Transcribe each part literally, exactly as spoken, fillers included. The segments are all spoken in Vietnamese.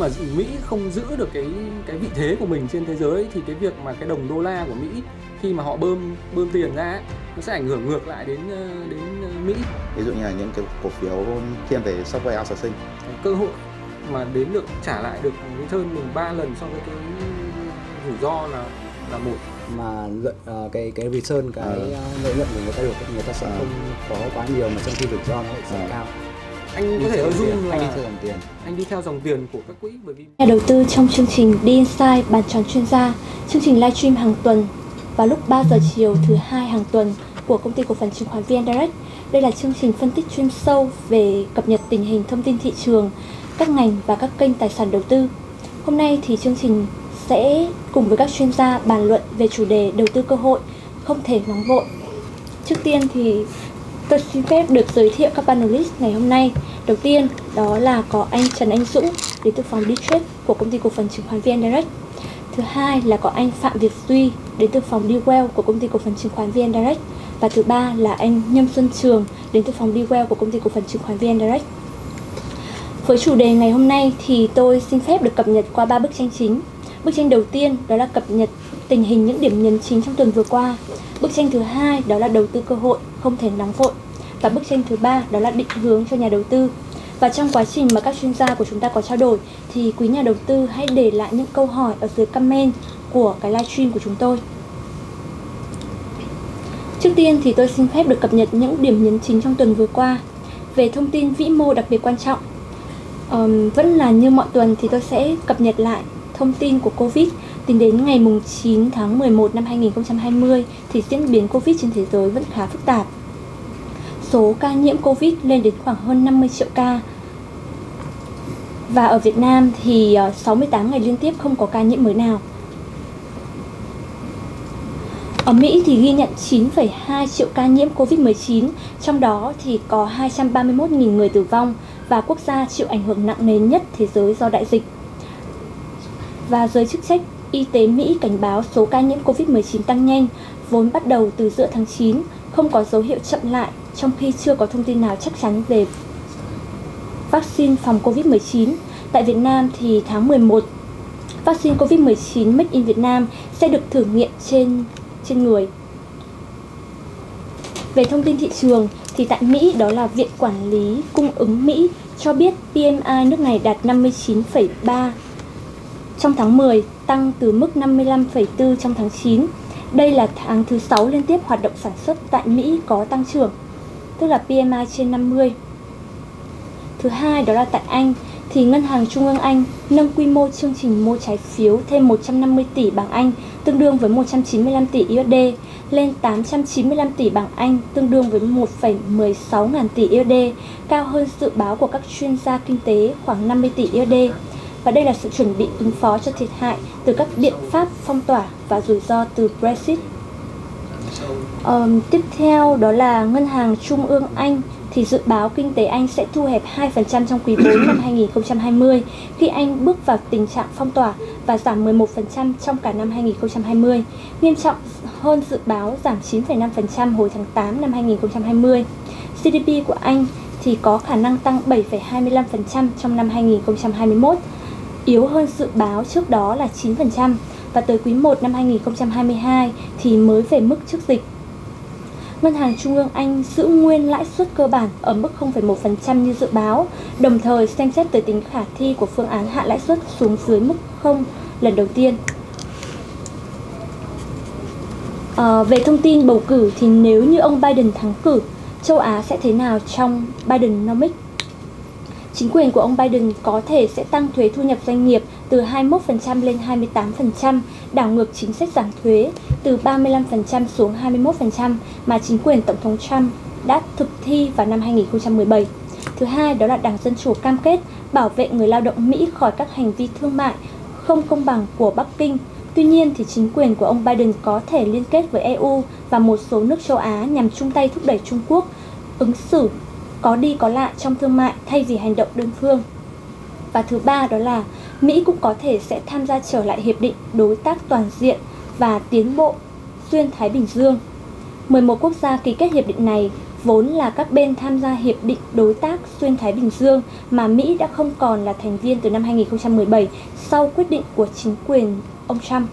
mà Mỹ không giữ được cái cái vị thế của mình trên thế giới thì cái việc mà cái đồng đô la của Mỹ khi mà họ bơm bơm tiền ra ấy, nó sẽ ảnh hưởng ngược lại đến đến Mỹ. Ví dụ như là những cái cổ phiếu thiên về software outsourcing, cơ hội mà đến được trả lại được return mình ba lần so với cái rủi ro là là một. Mà lợi uh, cái cái return cái ừ. lợi nhuận của người ta được người ta sẽ ừ. không có quá nhiều, mà trong khi rủi ro nó lại sẽ ừ. cao. Anh có thể assume là anh đi theo dòng tiền. Anh đi theo dòng tiền của các quỹ, bởi vì nhà đầu tư trong chương trình The Insight bàn tròn chuyên gia, chương trình livestream hàng tuần vào lúc ba giờ chiều thứ hai hàng tuần của công ty cổ phần chứng khoán vê en Direct. Đây là chương trình phân tích chuyên sâu về cập nhật tình hình thông tin thị trường, các ngành và các kênh tài sản đầu tư. Hôm nay thì chương trình sẽ cùng với các chuyên gia bàn luận về chủ đề đầu tư cơ hội không thể nóng vội. Trước tiên thì tôi xin phép được giới thiệu các panelist ngày hôm nay. Đầu tiên đó là có anh Trần Anh Dũng đến từ phòng D-Trade của công ty cổ phần chứng khoán vê en Direct. Thứ hai là có anh Phạm Việt Duy đến từ phòng D-Well của công ty cổ phần chứng khoán vê en Direct. Và thứ ba là anh Nhâm Xuân Trường đến từ phòng D-Well của công ty cổ phần chứng khoán vê en Direct. Với chủ đề ngày hôm nay thì tôi xin phép được cập nhật qua ba bức tranh chính. Bức tranh đầu tiên đó là cập nhật tình hình những điểm nhấn chính trong tuần vừa qua. Bức tranh thứ hai đó là đầu tư cơ hội không thể nóng vội. Và bức tranh thứ ba đó là định hướng cho nhà đầu tư. Và trong quá trình mà các chuyên gia của chúng ta có trao đổi thì quý nhà đầu tư hãy để lại những câu hỏi ở dưới comment của cái livestream của chúng tôi. Trước tiên thì tôi xin phép được cập nhật những điểm nhấn chính trong tuần vừa qua. Về thông tin vĩ mô đặc biệt quan trọng, um, vẫn là như mọi tuần thì tôi sẽ cập nhật lại thông tin của Covid. Tính đến ngày chín tháng mười một năm hai nghìn không trăm hai mươi thì diễn biến Covid trên thế giới vẫn khá phức tạp. Số ca nhiễm Covid lên đến khoảng hơn năm mươi triệu ca. Và ở Việt Nam thì sáu mươi tám ngày liên tiếp không có ca nhiễm mới nào. Ở Mỹ thì ghi nhận chín phẩy hai triệu ca nhiễm Covid mười chín, trong đó thì có hai trăm ba mươi mốt nghìn người tử vong và quốc gia chịu ảnh hưởng nặng nề nhất thế giới do đại dịch. Và giới chức trách y tế Mỹ cảnh báo số ca nhiễm Covid mười chín tăng nhanh, vốn bắt đầu từ giữa tháng chín, không có dấu hiệu chậm lại trong khi chưa có thông tin nào chắc chắn về vaccine phòng Covid mười chín. Tại Việt Nam thì tháng mười một, vaccine Covid mười chín Made in Việt Nam sẽ được thử nghiệm trên, trên người. Về thông tin thị trường thì tại Mỹ đó là Viện Quản lý Cung ứng Mỹ cho biết pê em i nước này đạt năm mươi chín phẩy ba trong tháng mười, tăng từ mức năm mươi lăm phẩy bốn trong tháng chín. Đây là tháng thứ sáu liên tiếp hoạt động sản xuất tại Mỹ có tăng trưởng, tức là pê em i trên năm mươi. Thứ hai đó là tại Anh thì Ngân hàng Trung ương Anh nâng quy mô chương trình mua trái phiếu thêm một trăm năm mươi tỷ bảng Anh, tương đương với một trăm chín mươi lăm tỷ u ét đê, lên tám trăm chín mươi lăm tỷ bảng Anh, tương đương với một phẩy mười sáu ngàn tỷ u ét đê, cao hơn dự báo của các chuyên gia kinh tế khoảng năm mươi tỷ u ét đê. Và đây là sự chuẩn bị ứng phó cho thiệt hại từ các biện pháp phong tỏa và rủi ro từ Brexit. Um, tiếp theo đó là Ngân hàng Trung ương Anh thì dự báo kinh tế Anh sẽ thu hẹp hai phần trăm trong quý bốn năm hai nghìn không trăm hai mươi khi Anh bước vào tình trạng phong tỏa và giảm mười một phần trăm trong cả năm hai nghìn không trăm hai mươi, nghiêm trọng hơn dự báo giảm chín phẩy năm phần trăm hồi tháng tám năm hai nghìn không trăm hai mươi. giê đê pê của Anh thì có khả năng tăng bảy phẩy hai mươi lăm phần trăm trong năm hai nghìn không trăm hai mươi mốt, yếu hơn dự báo trước đó là chín phần trăm, và tới quý một năm hai nghìn không trăm hai mươi hai thì mới về mức trước dịch. Ngân hàng Trung ương Anh giữ nguyên lãi suất cơ bản ở mức không phẩy một phần trăm như dự báo, đồng thời xem xét tới tính khả thi của phương án hạ lãi suất xuống dưới mức không lần đầu tiên. À, về thông tin bầu cử thì nếu như ông Biden thắng cử, châu Á sẽ thế nào trong Bidenomics? Chính quyền của ông Biden có thể sẽ tăng thuế thu nhập doanh nghiệp từ hai mươi mốt phần trăm lên hai mươi tám phần trăm, đảo ngược chính sách giảm thuế từ ba mươi lăm phần trăm xuống hai mươi mốt phần trăm mà chính quyền Tổng thống Trump đã thực thi vào năm hai nghìn không trăm mười bảy. Thứ hai đó là Đảng Dân Chủ cam kết bảo vệ người lao động Mỹ khỏi các hành vi thương mại không công bằng của Bắc Kinh. Tuy nhiên thì chính quyền của ông Biden có thể liên kết với e u và một số nước châu Á nhằm chung tay thúc đẩy Trung Quốc ứng xử có đi có lại trong thương mại thay vì hành động đơn phương. Và thứ ba đó là Mỹ cũng có thể sẽ tham gia trở lại Hiệp định Đối tác Toàn diện và Tiến bộ Xuyên Thái Bình Dương. mười một quốc gia ký kết hiệp định này vốn là các bên tham gia Hiệp định Đối tác Xuyên Thái Bình Dương mà Mỹ đã không còn là thành viên từ năm hai nghìn không trăm mười bảy sau quyết định của chính quyền ông Trump.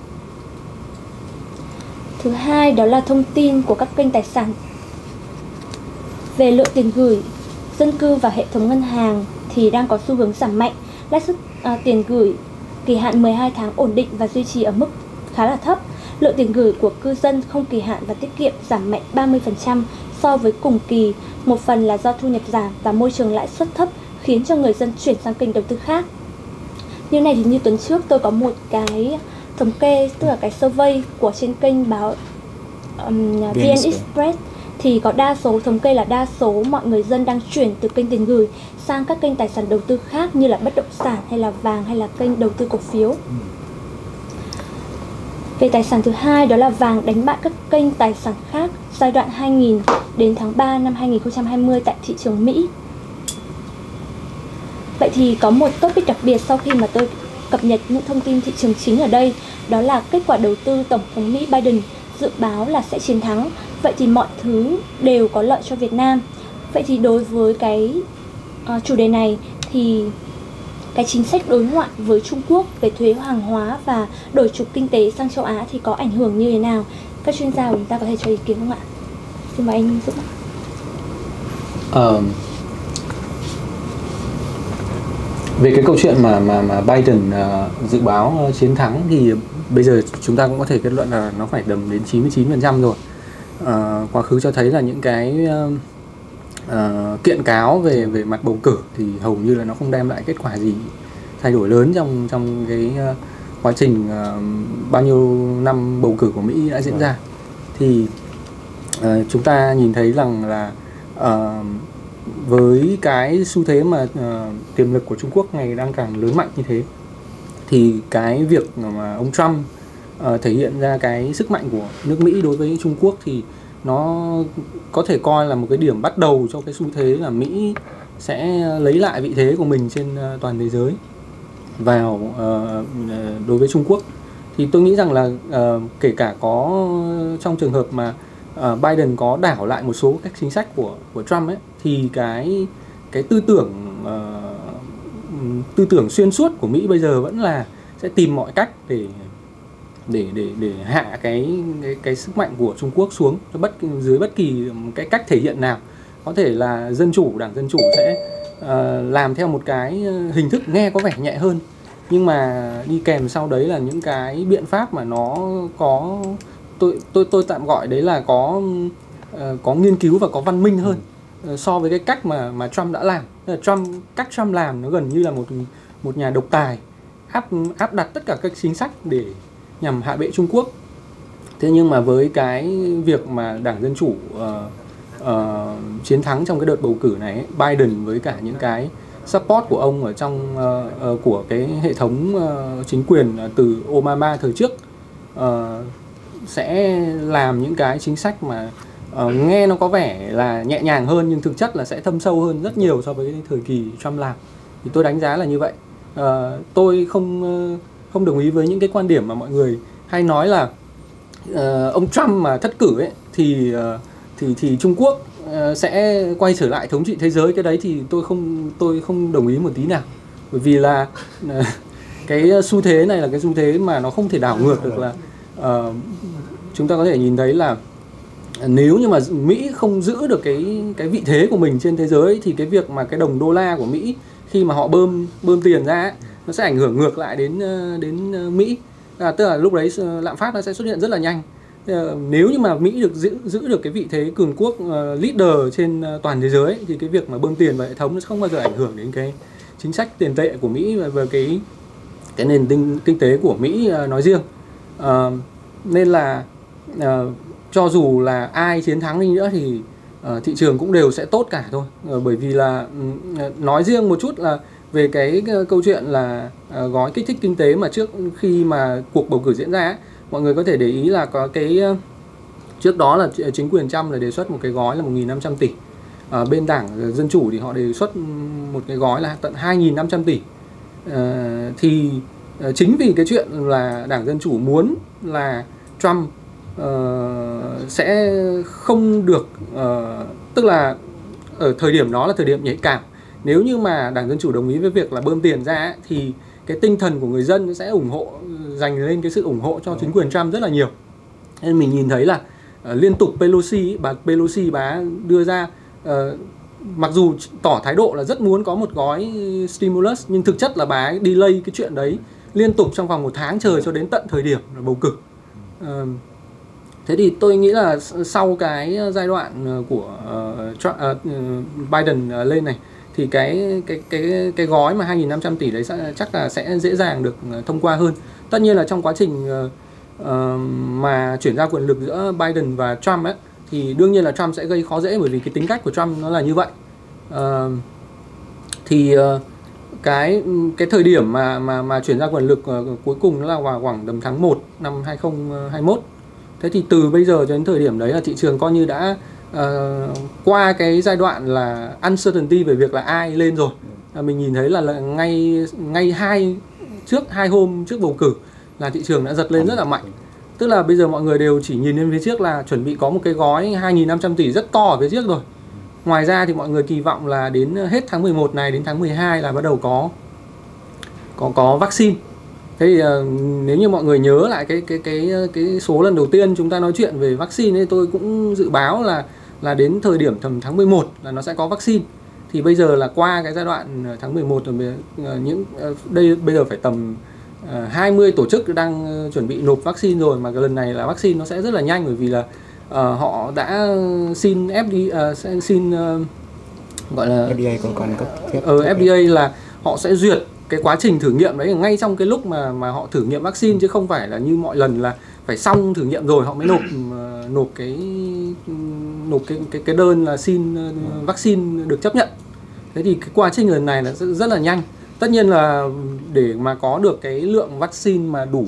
Thứ hai đó là thông tin của các kênh tài sản. Về lượng tiền gửi dân cư vào hệ thống ngân hàng thì đang có xu hướng giảm mạnh. Lãi suất à, tiền gửi kỳ hạn mười hai tháng ổn định và duy trì ở mức khá là thấp. Lượng tiền gửi của cư dân không kỳ hạn và tiết kiệm giảm mạnh ba mươi phần trăm so với cùng kỳ. Một phần là do thu nhập giảm và môi trường lãi suất thấp khiến cho người dân chuyển sang kênh đầu tư khác. Như này thì như tuần trước tôi có một cái thống kê, tức là cái survey của trên kênh báo um, vê en Express, thì có đa số thống kê là đa số mọi người dân đang chuyển từ kênh tiền gửi sang các kênh tài sản đầu tư khác như là bất động sản hay là vàng hay là kênh đầu tư cổ phiếu. Về tài sản thứ hai đó là vàng đánh bại các kênh tài sản khác giai đoạn hai nghìn đến tháng ba năm hai nghìn không trăm hai mươi tại thị trường Mỹ. Vậy thì có một topic đặc biệt sau khi mà tôi cập nhật những thông tin thị trường chính ở đây, đó là kết quả đầu tư Tổng thống Mỹ Biden dự báo là sẽ chiến thắng. Vậy thì mọi thứ đều có lợi cho Việt Nam. Vậy thì đối với cái uh, chủ đề này thì cái chính sách đối ngoại với Trung Quốc về thuế hàng hóa và đổi trục kinh tế sang châu Á thì có ảnh hưởng như thế nào? Các chuyên gia của chúng ta có thể cho ý kiến không ạ? Xin mời anh Dũng. Uh, về cái câu chuyện mà mà mà Biden uh, dự báo uh, chiến thắng thì bây giờ chúng ta cũng có thể kết luận là nó phải tầm đến chín mươi chín phần trăm rồi. Uh, quá khứ cho thấy là những cái uh, uh, kiện cáo về về mặt bầu cử thì hầu như là nó không đem lại kết quả gì thay đổi lớn trong trong cái uh, quá trình uh, bao nhiêu năm bầu cử của Mỹ đã diễn ra. Thì uh, chúng ta nhìn thấy rằng là uh, với cái xu thế mà uh, tiềm lực của Trung Quốc ngày đang càng lớn mạnh như thế, thì cái việc mà ông Trump uh, thể hiện ra cái sức mạnh của nước Mỹ đối với Trung Quốc thì nó có thể coi là một cái điểm bắt đầu cho cái xu thế là Mỹ sẽ lấy lại vị thế của mình trên uh, toàn thế giới vào uh, đối với Trung Quốc. Thì tôi nghĩ rằng là uh, kể cả có trong trường hợp mà uh, Biden có đảo lại một số các chính sách của của Trump ấy, thì cái cái tư tưởng uh, tư tưởng xuyên suốt của Mỹ bây giờ vẫn là sẽ tìm mọi cách để để để để hạ cái cái, cái sức mạnh của Trung Quốc xuống cho bất dưới bất kỳ cái cách thể hiện nào. Có thể là dân chủ, đảng Dân Chủ sẽ uh, làm theo một cái hình thức nghe có vẻ nhẹ hơn, nhưng mà đi kèm sau đấy là những cái biện pháp mà nó có tôi tôi tôi tạm gọi đấy là có uh, có nghiên cứu và có văn minh hơn uh, so với cái cách mà mà Trump đã làm. Trump cách Trump làm nó gần như là một một nhà độc tài áp áp đặt tất cả các chính sách để nhằm hạ bệ Trung Quốc. Thế nhưng mà với cái việc mà Đảng Dân Chủ uh, uh, chiến thắng trong cái đợt bầu cử này, Biden với cả những cái support của ông ở trong uh, uh, của cái hệ thống uh, chính quyền uh, từ Obama thời trước uh, sẽ làm những cái chính sách mà uh, nghe nó có vẻ là nhẹ nhàng hơn nhưng thực chất là sẽ thâm sâu hơn rất nhiều so với cái thời kỳ Trump làm. Thì tôi đánh giá là như vậy. Uh, tôi không uh, không đồng ý với những cái quan điểm mà mọi người hay nói là uh, ông Trump mà thất cử ấy thì uh, thì thì Trung Quốc uh, sẽ quay trở lại thống trị thế giới. Cái đấy thì tôi không tôi không đồng ý một tí nào, bởi vì là uh, cái xu thế này là cái xu thế mà nó không thể đảo ngược được. Là uh, chúng ta có thể nhìn thấy là nếu như mà Mỹ không giữ được cái cái vị thế của mình trên thế giới thì cái việc mà cái đồng đô la của Mỹ khi mà họ bơm bơm tiền ra ấy, nó sẽ ảnh hưởng ngược lại đến đến Mỹ. À, tức là lúc đấy lạm phát nó sẽ xuất hiện rất là nhanh. Nếu như mà Mỹ được giữ giữ được cái vị thế cường quốc uh, leader trên uh, toàn thế giới thì cái việc mà bơm tiền vào hệ thống nó không bao giờ ảnh hưởng đến cái chính sách tiền tệ của Mỹ và, và cái cái nền kinh, kinh tế của Mỹ uh, nói riêng. Uh, nên là uh, cho dù là ai chiến thắng đi nữa thì uh, thị trường cũng đều sẽ tốt cả thôi. Uh, bởi vì là uh, nói riêng một chút là về cái câu chuyện là uh, gói kích thích kinh tế mà trước khi mà cuộc bầu cử diễn ra ấy, mọi người có thể để ý là có cái uh, trước đó là chính quyền Trump là đề xuất một cái gói là một nghìn năm trăm tỷ. Uh, bên Đảng Dân Chủ thì họ đề xuất một cái gói là tận hai nghìn năm trăm tỷ. Uh, thì uh, chính vì cái chuyện là Đảng Dân Chủ muốn là Trump uh, sẽ không được, uh, tức là ở thời điểm đó là thời điểm nhạy cảm. Nếu như mà Đảng Dân Chủ đồng ý với việc là bơm tiền ra ấy, thì cái tinh thần của người dân sẽ ủng hộ, dành lên cái sự ủng hộ cho chính quyền Trump rất là nhiều. Nên mình nhìn thấy là uh, liên tục Pelosi, bà Pelosi bà đưa ra, uh, mặc dù tỏ thái độ là rất muốn có một gói stimulus, nhưng thực chất là bà ấy delay cái chuyện đấy liên tục trong vòng một tháng trời cho đến tận thời điểm bầu cử. Uh, thế thì tôi nghĩ là sau cái giai đoạn của uh, Trump, uh, Biden lên này thì cái cái cái cái gói mà hai nghìn năm trăm tỷ đấy sẽ, chắc là sẽ dễ dàng được thông qua hơn. Tất nhiên là trong quá trình uh, uh, mà chuyển giao quyền lực giữa Biden và Trump ấy, thì đương nhiên là Trump sẽ gây khó dễ, bởi vì cái tính cách của Trump nó là như vậy. Uh, thì uh, cái cái thời điểm mà mà mà chuyển giao quyền lực uh, cuối cùng nó là vào khoảng tầm tháng một năm hai nghìn không trăm hai mươi mốt. Thế thì từ bây giờ cho đến thời điểm đấy là thị trường coi như đã uh, qua cái giai đoạn là uncertainty về việc là ai lên rồi. Uh, mình nhìn thấy là, là ngay ngay hai trước hai hôm trước bầu cử là thị trường đã giật lên rất là mạnh. Tức là bây giờ mọi người đều chỉ nhìn lên phía trước là chuẩn bị có một cái gói hai nghìn năm trăm tỷ rất to ở phía trước rồi. Ngoài ra thì mọi người kỳ vọng là đến hết tháng mười một này đến tháng mười hai là bắt đầu có có có vaccine. Thế thì uh, nếu như mọi người nhớ lại cái cái cái cái số lần đầu tiên chúng ta nói chuyện về vaccine ấy, tôi cũng dự báo là là đến thời điểm tầm tháng mười một là nó sẽ có vaccine. Thì bây giờ là qua cái giai đoạn tháng mười một rồi, những uh, đây bây giờ phải tầm uh, hai mươi tổ chức đang uh, chuẩn bị nộp vaccine rồi, mà cái lần này là vaccine nó sẽ rất là nhanh, bởi vì là uh, họ đã xin F D A uh, xin uh, gọi là F D A còn còn cấp phép. Ở F D A là họ sẽ duyệt cái quá trình thử nghiệm đấy ngay trong cái lúc mà mà họ thử nghiệm vaccine, chứ không phải là như mọi lần là phải xong thử nghiệm rồi họ mới nộp uh, nộp cái nộp cái cái cái đơn là xin uh, vaccine được chấp nhận. Thế thì cái quá trình lần này là rất, rất là nhanh. Tất nhiên là để mà có được cái lượng vaccine mà đủ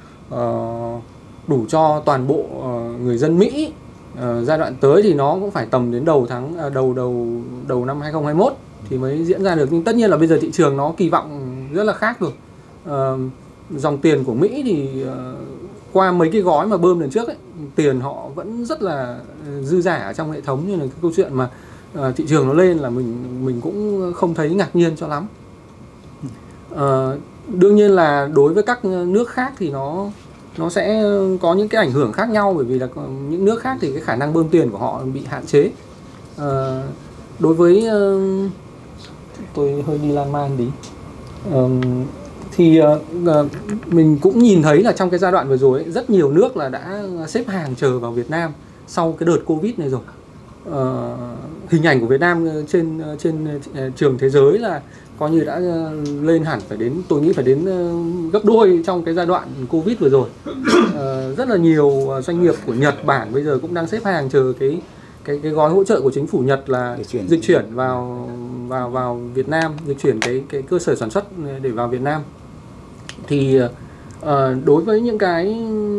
uh, đủ cho toàn bộ uh, người dân Mỹ uh, giai đoạn tới thì nó cũng phải tầm đến đầu tháng uh, đầu đầu đầu năm hai nghìn không trăm hai mươi mốt thì mới diễn ra được. Nhưng tất nhiên là bây giờ thị trường nó kỳ vọng rất là khác rồi. Uh, dòng tiền của Mỹ thì uh, qua mấy cái gói mà bơm lần trước ấy, tiền họ vẫn rất là dư giả ở trong hệ thống, như là cái câu chuyện mà uh, thị trường nó lên là mình mình cũng không thấy ngạc nhiên cho lắm. Uh, đương nhiên là đối với các nước khác thì nó nó sẽ có những cái ảnh hưởng khác nhau, bởi vì là những nước khác thì cái khả năng bơm tiền của họ bị hạn chế. Uh, đối với uh, tôi hơi đi lan man tí. Uh, thì uh, mình cũng nhìn thấy là trong cái giai đoạn vừa rồi ấy, rất nhiều nước là đã xếp hàng chờ vào Việt Nam sau cái đợt Covid này rồi. Uh, hình ảnh của Việt Nam trên trên trường thế giới là coi như đã lên hẳn, phải đến tôi nghĩ phải đến gấp đôi trong cái giai đoạn Covid vừa rồi. Uh, rất là nhiều doanh nghiệp của Nhật Bản bây giờ cũng đang xếp hàng chờ cái cái cái gói hỗ trợ của chính phủ Nhật là chuyển. dịch chuyển vào vào vào Việt Nam, dịch chuyển cái cái cơ sở sản xuất để vào Việt Nam. Thì uh, đối với những cái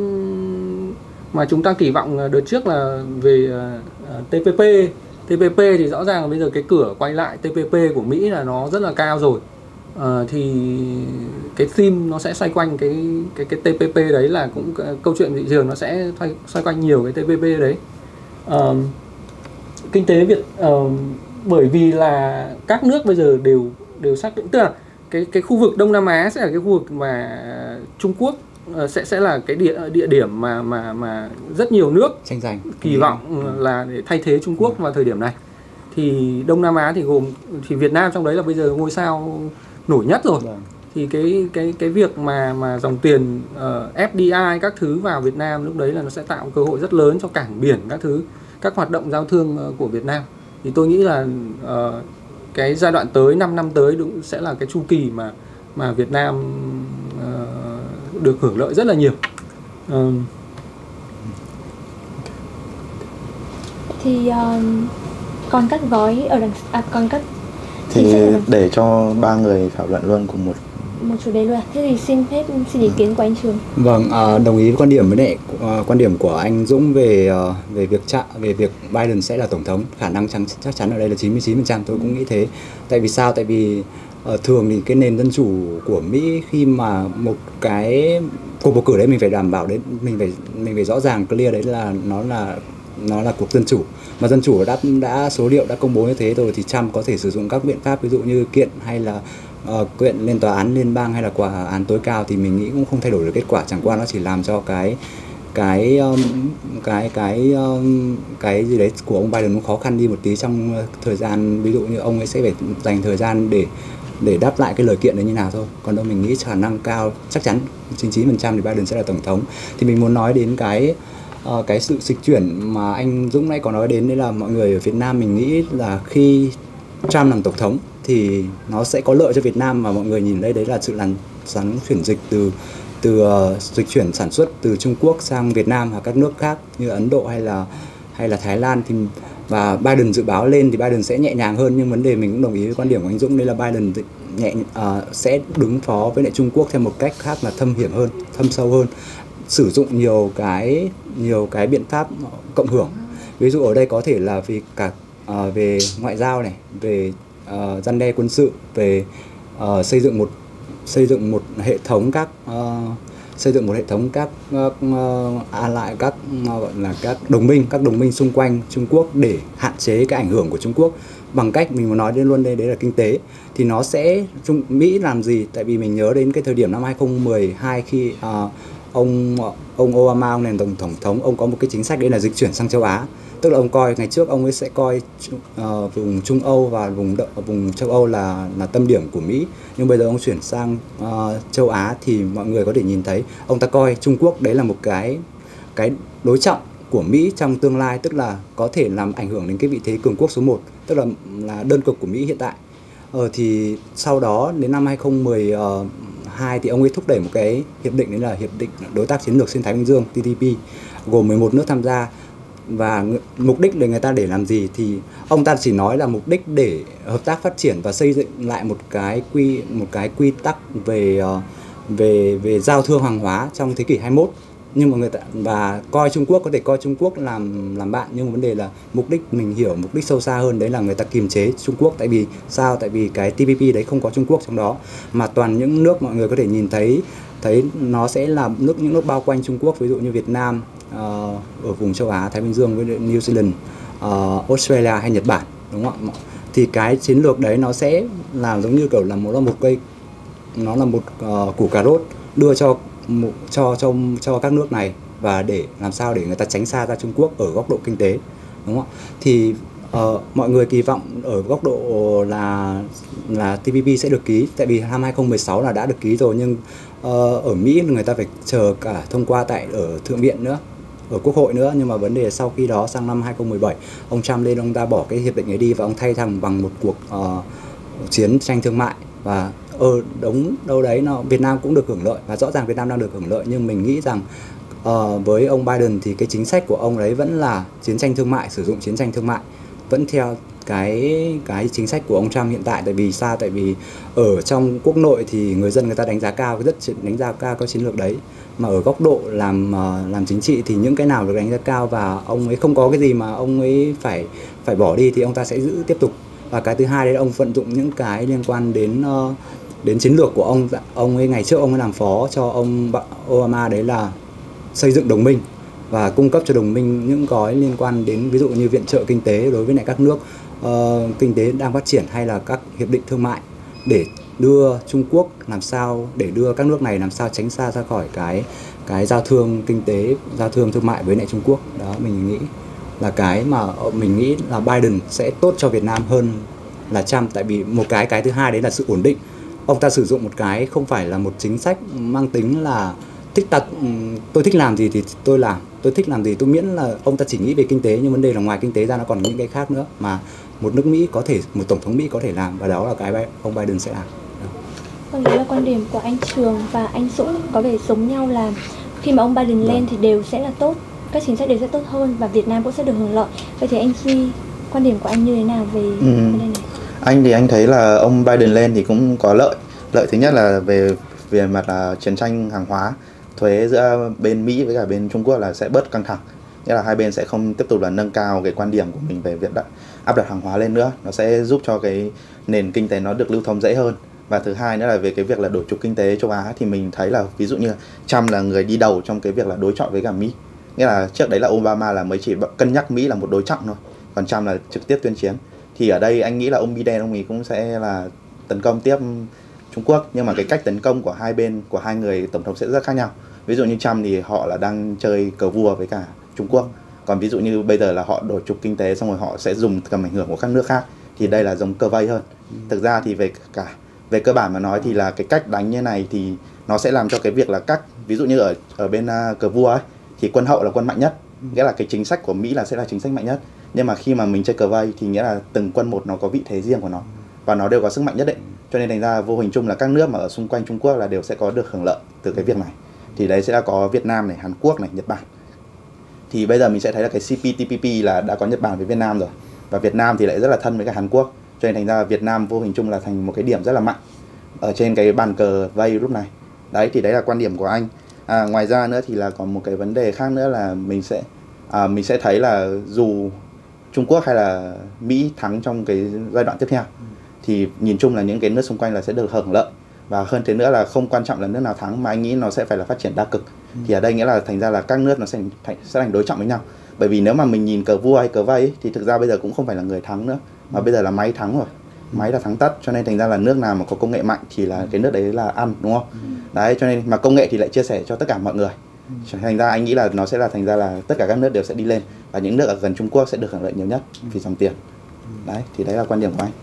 mà chúng ta kỳ vọng đợt trước là về uh, T P P T P P thì rõ ràng là bây giờ cái cửa quay lại T P P của Mỹ là nó rất là cao rồi. Uh, thì cái theme nó sẽ xoay quanh cái cái cái T P P đấy, là cũng câu chuyện thị trường nó sẽ xoay, xoay quanh nhiều cái T P P đấy. Uh, kinh tế Việt uh, bởi vì là các nước bây giờ đều đều xác định, tức là cái cái khu vực Đông Nam Á sẽ là cái khu vực mà Trung Quốc uh, sẽ sẽ là cái địa địa điểm mà mà mà rất nhiều nước tranh giành kỳ vọng uh, là để thay thế Trung Quốc vào thời điểm này. Thì Đông Nam Á thì gồm thì Việt Nam trong đấy là bây giờ ngôi sao nổi nhất rồi. Thì cái cái cái việc mà mà dòng tiền uh, F D I các thứ vào Việt Nam lúc đấy là nó sẽ tạo cơ hội rất lớn cho cảng biển các thứ, các hoạt động giao thương uh, của Việt Nam. Thì tôi nghĩ là uh, cái giai đoạn tới năm năm tới đúng sẽ là cái chu kỳ mà mà Việt Nam uh, được hưởng lợi rất là nhiều. Uh. Thì uh, còn các gói ở đằng à, còn các thì để cho ba người thảo luận luôn cùng một một chủ đề luôn. Thế thì xin phép xin ý kiến của anh Trường. Vâng, à, đồng ý với quan điểm với lại uh, quan điểm của anh Dũng về uh, về việc chạ, về việc Biden sẽ là tổng thống, khả năng chắc, chắc chắn ở đây là chín mươi chín phần trăm. Tôi cũng nghĩ thế. Tại vì sao? Tại vì uh, thường thì cái nền dân chủ của Mỹ khi mà một cái cuộc bầu cử đấy mình phải đảm bảo đến mình phải mình phải rõ ràng clear đấy là nó là nó là cuộc dân chủ, mà dân chủ đã đã số liệu đã công bố như thế rồi thì Trump có thể sử dụng các biện pháp ví dụ như kiện hay là uh, kiện lên tòa án liên bang hay là tòa án tối cao thì mình nghĩ cũng không thay đổi được kết quả, chẳng qua nó chỉ làm cho cái cái um, cái cái um, cái gì đấy của ông Biden nó khó khăn đi một tí trong thời gian, ví dụ như ông ấy sẽ phải dành thời gian để để đáp lại cái lời kiện đấy như nào thôi. Còn đâu mình nghĩ khả năng cao chắc chắn chín mươi chín phần trăm thì Biden sẽ là tổng thống. Thì mình muốn nói đến cái uh, cái sự dịch chuyển mà anh Dũng nãy có nói đến, đấy là mọi người ở Việt Nam mình nghĩ là khi Trump làm tổng thống thì nó sẽ có lợi cho Việt Nam, mà mọi người nhìn đây đấy là sự làn sóng chuyển dịch từ từ uh, dịch chuyển sản xuất từ Trung Quốc sang Việt Nam và các nước khác như Ấn Độ hay là hay là Thái Lan. Thì và Biden dự báo lên thì Biden sẽ nhẹ nhàng hơn, nhưng vấn đề mình cũng đồng ý với quan điểm của anh Dũng, đây là Biden nhẹ uh, sẽ đứng phó với lại Trung Quốc theo một cách khác là thâm hiểm hơn, thâm sâu hơn, sử dụng nhiều cái nhiều cái biện pháp cộng hưởng. Ví dụ ở đây có thể là vì cả uh, về ngoại giao này, về uh, răn đe quân sự, về uh, xây dựng một xây dựng một hệ thống các uh, xây dựng một hệ thống các uh, à, lại các uh, gọi là các đồng minh các đồng minh xung quanh Trung Quốc để hạn chế cái ảnh hưởng của Trung Quốc bằng cách mình muốn nói đến luôn đây đấy là kinh tế. Thì nó sẽ Trung Mỹ làm gì? Tại vì mình nhớ đến cái thời điểm năm hai không một hai khi uh, ông ông Obama, ông làm tổng tổng thống, ông có một cái chính sách đấy là dịch chuyển sang châu Á. Tức là ông coi ngày trước ông ấy sẽ coi uh, vùng Trung Âu và vùng vùng châu Âu là là tâm điểm của Mỹ, nhưng bây giờ ông chuyển sang uh, châu Á thì mọi người có thể nhìn thấy ông ta coi Trung Quốc đấy là một cái cái đối trọng của Mỹ trong tương lai, tức là có thể làm ảnh hưởng đến cái vị thế cường quốc số một, tức là là đơn cực của Mỹ hiện tại. Ờ, thì sau đó đến năm hai không một hai thì ông ấy thúc đẩy một cái hiệp định, đấy là hiệp định đối tác chiến lược xuyên Thái Bình Dương T T P, gồm mười một nước tham gia. Và mục đích để người ta để làm gì thì ông ta chỉ nói là mục đích để hợp tác phát triển và xây dựng lại một cái quy một cái quy tắc về về về giao thương hàng hóa trong thế kỷ hai mươi mốt. Nhưng mà người ta và coi Trung Quốc có thể coi Trung Quốc làm làm bạn, nhưng vấn đề là mục đích mình hiểu mục đích sâu xa hơn, đấy là người ta kiềm chế Trung Quốc. Tại vì sao? Tại vì cái T P P đấy không có Trung Quốc trong đó, mà toàn những nước mọi người có thể nhìn thấy thấy nó sẽ là nước những nước bao quanh Trung Quốc, ví dụ như Việt Nam, uh, ở vùng châu Á Thái Bình Dương với New Zealand, uh, Australia hay Nhật Bản, đúng không ạ? Thì cái chiến lược đấy nó sẽ làm giống như kiểu là một là một cây nó là một uh, củ cà rốt đưa cho một, cho cho cho các nước này, và để làm sao để người ta tránh xa ra Trung Quốc ở góc độ kinh tế, đúng không ạ? Thì uh, mọi người kỳ vọng ở góc độ là là T P P sẽ được ký, tại vì năm hai không một sáu là đã được ký rồi, nhưng uh, ở Mỹ người ta phải chờ cả thông qua tại ở Thượng viện nữa, ở Quốc hội nữa. Nhưng mà vấn đề là sau khi đó sang năm hai không một bảy, ông Trump lên, ông ta bỏ cái hiệp định ấy đi và ông thay thằng bằng một cuộc uh, chiến tranh thương mại. Và ở ờ, đúng đâu đấy nó Việt Nam cũng được hưởng lợi, và rõ ràng Việt Nam đang được hưởng lợi. Nhưng mình nghĩ rằng uh, với ông Biden thì cái chính sách của ông đấy vẫn là chiến tranh thương mại, sử dụng chiến tranh thương mại, vẫn theo cái cái chính sách của ông Trump hiện tại. Tại vì sao? Tại vì ở trong quốc nội thì người dân người ta đánh giá cao, rất đánh giá cao cái chiến lược đấy, mà ở góc độ làm uh, làm chính trị thì những cái nào được đánh giá cao và ông ấy không có cái gì mà ông ấy phải phải bỏ đi thì ông ta sẽ giữ tiếp tục. Và cái thứ hai đấy là ông vận dụng những cái liên quan đến uh, đến chiến lược của ông ông ấy ngày trước ông ấy làm phó cho ông Obama, đấy là xây dựng đồng minh và cung cấp cho đồng minh những gói liên quan đến ví dụ như viện trợ kinh tế đối với lại các nước uh, kinh tế đang phát triển, hay là các hiệp định thương mại để đưa Trung Quốc làm sao để đưa các nước này làm sao tránh xa ra khỏi cái cái giao thương kinh tế, giao thương thương mại với lại Trung Quốc. Đó mình nghĩ là cái mà mình nghĩ là Biden sẽ tốt cho Việt Nam hơn là Trump. Tại vì một cái cái thứ hai đấy là sự ổn định. Ông ta sử dụng một cái không phải là một chính sách mang tính là thích ta, tôi thích làm gì thì tôi làm, tôi thích làm gì tôi miễn là ông ta chỉ nghĩ về kinh tế, nhưng vấn đề là ngoài kinh tế ra nó còn những cái khác nữa mà một nước Mỹ có thể, một tổng thống Mỹ có thể làm, và đó là cái ông Biden sẽ làm. Vâng, đấy là quan điểm của anh Trường và anh Dũng có vẻ giống nhau, là khi mà ông Biden lên vâng. thì đều sẽ là tốt, các chính sách đều sẽ tốt hơn và Việt Nam cũng sẽ được hưởng lợi. Vậy thì anh Duy, quan điểm của anh như thế nào về ừ. vấn đề này? Anh thì anh thấy là ông Biden lên thì cũng có lợi. Lợi thứ nhất là về về mặt là chiến tranh hàng hóa, thuế giữa bên Mỹ với cả bên Trung Quốc là sẽ bớt căng thẳng. Nghĩa là hai bên sẽ không tiếp tục là nâng cao cái quan điểm của mình về việc đặt, áp đặt hàng hóa lên nữa. Nó sẽ giúp cho cái nền kinh tế nó được lưu thông dễ hơn. Và thứ hai nữa là về cái việc là đổi trục kinh tế châu Á thì mình thấy là ví dụ như Trump là người đi đầu trong cái việc là đối chọi với cả Mỹ. Nghĩa là trước đấy là Obama là mới chỉ cân nhắc Mỹ là một đối trọng thôi, còn Trump là trực tiếp tuyên chiến. Thì ở đây anh nghĩ là ông Biden ông ấy cũng sẽ là tấn công tiếp Trung Quốc, nhưng mà cái cách tấn công của hai bên, của hai người tổng thống sẽ rất khác nhau. Ví dụ như Trump thì họ là đang chơi cờ vua với cả Trung Quốc, còn ví dụ như bây giờ là họ đổi trục kinh tế xong rồi họ sẽ dùng tầm ảnh hưởng của các nước khác, thì đây là giống cờ vây hơn. Thực ra thì về cả về cơ bản mà nói thì là cái cách đánh như này thì nó sẽ làm cho cái việc là các, ví dụ như ở ở bên uh, cờ vua ấy thì quân hậu là quân mạnh nhất, nghĩa là cái chính sách của Mỹ là sẽ là chính sách mạnh nhất. Nhưng mà khi mà mình chơi cờ vây thì nghĩa là từng quân một nó có vị thế riêng của nó và nó đều có sức mạnh nhất định, cho nên thành ra vô hình chung là các nước mà ở xung quanh Trung Quốc là đều sẽ có được hưởng lợi từ cái việc này. Thì đấy sẽ là có Việt Nam này, Hàn Quốc này, Nhật Bản. Thì bây giờ mình sẽ thấy là cái xê pê tê pê pê là đã có Nhật Bản với Việt Nam rồi, và Việt Nam thì lại rất là thân với cả Hàn Quốc, cho nên thành ra Việt Nam vô hình chung là thành một cái điểm rất là mạnh ở trên cái bàn cờ vây lúc này. Đấy thì đấy là quan điểm của anh. À, ngoài ra nữa thì là còn một cái vấn đề khác nữa là mình sẽ à, mình sẽ thấy là dù Trung Quốc hay là Mỹ thắng trong cái giai đoạn tiếp theo thì nhìn chung là những cái nước xung quanh là sẽ được hưởng lợi, và hơn thế nữa là không quan trọng là nước nào thắng mà anh nghĩ nó sẽ phải là phát triển đa cực. Ừ. Thì ở đây nghĩa là thành ra là các nước nó sẽ thành, sẽ thành đối trọng với nhau. Bởi vì nếu mà mình nhìn cờ vua hay cờ vây ấy, thì thực ra bây giờ cũng không phải là người thắng nữa, mà ừ. bây giờ là máy thắng rồi, máy là thắng tất, cho nên thành ra là nước nào mà có công nghệ mạnh thì là cái nước đấy là ăn, đúng không? Ừ. Đấy, cho nên mà công nghệ thì lại chia sẻ cho tất cả mọi người. Ừ. Thành ra anh nghĩ là nó sẽ là thành ra là tất cả các nước đều sẽ đi lên, và những nước ở gần Trung Quốc sẽ được hưởng lợi nhiều nhất ừ. vì dòng tiền. Đấy, thì đấy là quan điểm của anh.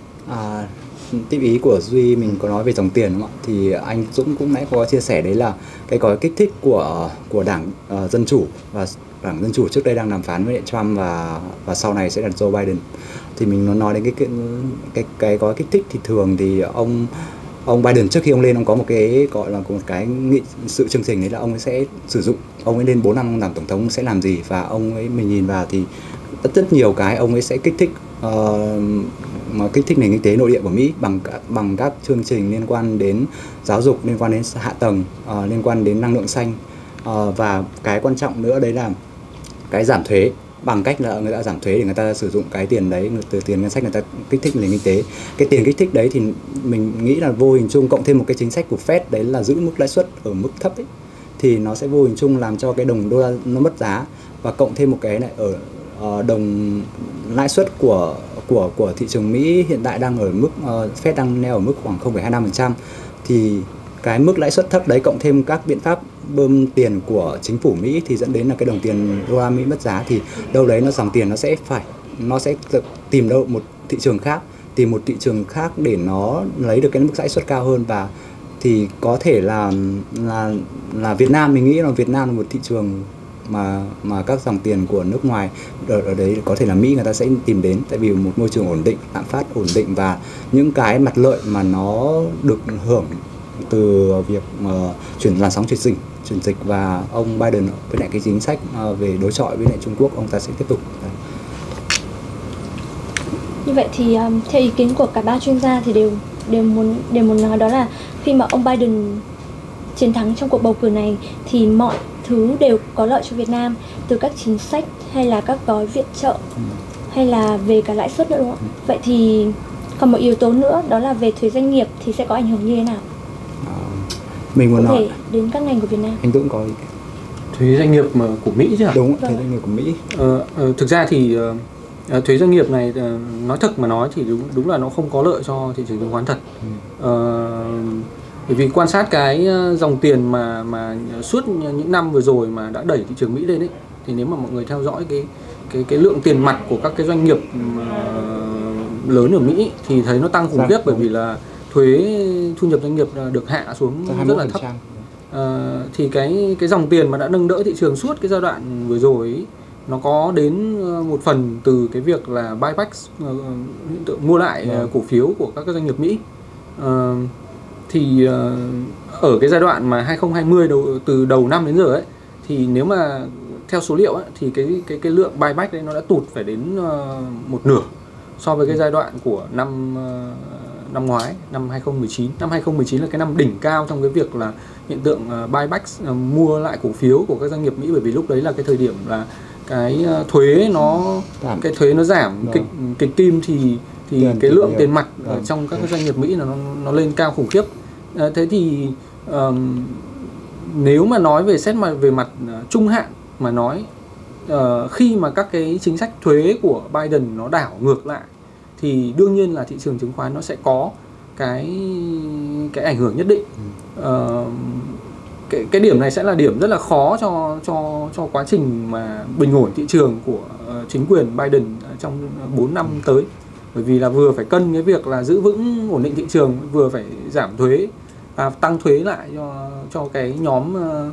À, tiếp ý của Duy mình có nói về dòng tiền đúng không ạ? Thì anh Dũng cũng nãy có chia sẻ đấy là cái gói kích thích của của đảng uh, Dân Chủ, và đảng Dân Chủ trước đây đang đàm phán với Trump và và sau này sẽ là Joe Biden. Thì mình nói đến cái cái cái, cái gói kích thích thì thường thì ông ông Biden trước khi ông lên ông có một cái gọi là một cái nghị sự chương trình đấy là ông ấy sẽ sử dụng, ông ấy lên bốn năm ông làm tổng thống sẽ làm gì, và ông ấy mình nhìn vào thì rất rất nhiều cái ông ấy sẽ kích thích uh, mà kích thích nền kinh tế nội địa của Mỹ bằng bằng các chương trình liên quan đến giáo dục, liên quan đến hạ tầng, uh, liên quan đến năng lượng xanh, uh, và cái quan trọng nữa đấy là cái giảm thuế, bằng cách là người ta giảm thuế để người ta sử dụng cái tiền đấy từ tiền ngân sách người ta kích thích nền kinh tế. Cái tiền kích thích đấy thì mình nghĩ là vô hình chung cộng thêm một cái chính sách của Fed đấy là giữ mức lãi suất ở mức thấp ấy, thì nó sẽ vô hình chung làm cho cái đồng đô la nó mất giá, và cộng thêm một cái này ở uh, đồng lãi suất của của của thị trường Mỹ hiện tại đang ở mức uh, Fed đang neo ở mức khoảng không phẩy hai mươi lăm phần trăm, thì cái mức lãi suất thấp đấy cộng thêm các biện pháp bơm tiền của chính phủ Mỹ thì dẫn đến là cái đồng tiền đô la Mỹ mất giá, thì đâu đấy nó dòng tiền nó sẽ phải nó sẽ tìm đâu một thị trường khác, tìm một thị trường khác để nó lấy được cái mức lãi suất cao hơn. Và thì có thể là là là Việt Nam, mình nghĩ là Việt Nam là một thị trường mà mà các dòng tiền của nước ngoài ở, ở đấy có thể là Mỹ người ta sẽ tìm đến, tại vì một môi trường ổn định, lạm phát ổn định và những cái mặt lợi mà nó được hưởng từ việc uh, chuyển làn sóng chuyển dịch chuyển dịch và ông Biden với lại cái chính sách uh, về đối chọi với lại Trung Quốc, ông ta sẽ tiếp tục. Như vậy thì um, theo ý kiến của cả ba chuyên gia thì đều đều muốn đều muốn nói đó là khi mà ông Biden chiến thắng trong cuộc bầu cử này thì mọi thứ đều có lợi cho Việt Nam, từ các chính sách hay là các gói viện trợ ừ. hay là về cả lãi suất nữa, đúng không? Ừ. Vậy thì còn một yếu tố nữa đó là về thuế doanh nghiệp thì sẽ có ảnh hưởng như thế nào? À, mình muốn nói đến các ngành của Việt Nam. Anh Dũng có thuế doanh nghiệp của Mỹ chứ ạ? Đúng, thuế doanh nghiệp của Mỹ. Ờ, ờ, thực ra thì uh, thuế doanh nghiệp này uh, nói thật mà nói thì đúng đúng là nó không có lợi cho thị trường chứng khoán thật. Ừ. Uh, Bởi vì quan sát cái dòng tiền mà mà suốt những năm vừa rồi mà đã đẩy thị trường Mỹ lên ấy, thì nếu mà mọi người theo dõi cái cái cái lượng tiền mặt của các cái doanh nghiệp uh, lớn ở Mỹ thì thấy nó tăng khủng khiếp, bởi vì là thuế thu nhập doanh nghiệp được hạ xuống rất là thấp. Uh, thì cái cái dòng tiền mà đã nâng đỡ thị trường suốt cái giai đoạn vừa rồi ấy, nó có đến một phần từ cái việc là buyback, uh, hiện tượng mua lại uh, cổ phiếu của các cái doanh nghiệp Mỹ. Uh, thì uh, ở cái giai đoạn mà hai không hai không đầu, từ đầu năm đến giờ ấy, thì nếu mà theo số liệu ấy, thì cái cái cái lượng buyback đấy nó đã tụt phải đến uh, một nửa so với cái giai đoạn của năm uh, năm ngoái, năm hai không một chín. Năm hai không một chín là cái năm đỉnh cao trong cái việc là hiện tượng uh, buyback, uh, mua lại cổ phiếu của các doanh nghiệp Mỹ, bởi vì lúc đấy là cái thời điểm là cái uh, thuế nó giảm. cái thuế nó giảm Vâng. kịch kịch kim thì thì Tiền cái thì lượng nhiều. tiền mặt ở Vâng. trong các cái doanh nghiệp Mỹ nó nó lên cao khủng khiếp. À, thế thì um, nếu mà nói về xét mà về mặt uh, trung hạn mà nói, uh, khi mà các cái chính sách thuế của Biden nó đảo ngược lại thì đương nhiên là thị trường chứng khoán nó sẽ có cái cái ảnh hưởng nhất định. Uh, cái cái điểm này sẽ là điểm rất là khó cho cho cho quá trình mà bình ổn thị trường của uh, chính quyền Biden trong bốn năm tới, bởi vì là vừa phải cân cái việc là giữ vững ổn định thị trường, vừa phải giảm thuế, à, tăng thuế lại cho cho cái nhóm uh,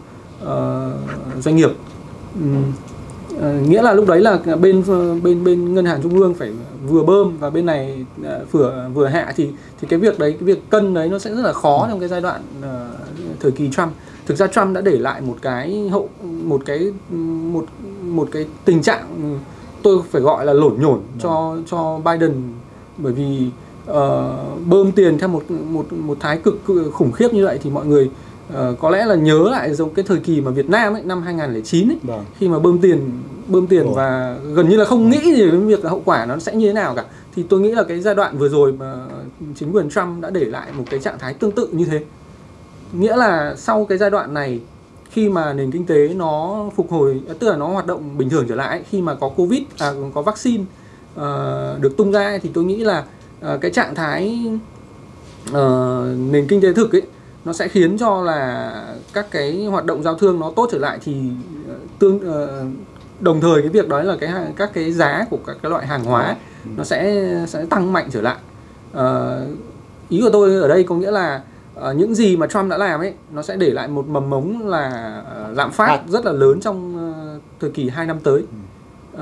uh, doanh nghiệp. Um, uh, nghĩa là lúc đấy là bên bên bên ngân hàng trung ương phải vừa bơm và bên này uh, vừa vừa hạ, thì thì cái việc đấy cái việc cân đấy nó sẽ rất là khó trong cái giai đoạn uh, thời kỳ Trump. Thực ra Trump đã để lại một cái hậu một cái một một cái tình trạng tôi phải gọi là lổn nhổn cho cho Biden, bởi vì uh, bơm tiền theo một một một thái cực khủng khiếp như vậy thì mọi người uh, có lẽ là nhớ lại giống cái thời kỳ mà Việt Nam ấy, năm hai không không chín ấy, Vâng. khi mà bơm tiền bơm tiền Ồ. và gần như là không nghĩ gì đến việc là hậu quả nó sẽ như thế nào cả. Thì tôi nghĩ là cái giai đoạn vừa rồi mà chính quyền Trump đã để lại một cái trạng thái tương tự như thế. Nghĩa là sau cái giai đoạn này, khi mà nền kinh tế nó phục hồi, tức là nó hoạt động bình thường trở lại, khi mà có Covid, à, có vaccine uh, được tung ra, thì tôi nghĩ là uh, cái trạng thái uh, nền kinh tế thực ấy nó sẽ khiến cho là các cái hoạt động giao thương nó tốt trở lại, thì uh, tương uh, đồng thời cái việc đó là cái các cái giá của các cái loại hàng hóa nó sẽ sẽ tăng mạnh trở lại. Uh, ý của tôi ở đây có nghĩa là Uh, những gì mà Trump đã làm ấy nó sẽ để lại một mầm mống là uh, lạm phát rất là lớn trong uh, thời kỳ hai năm tới. Uh,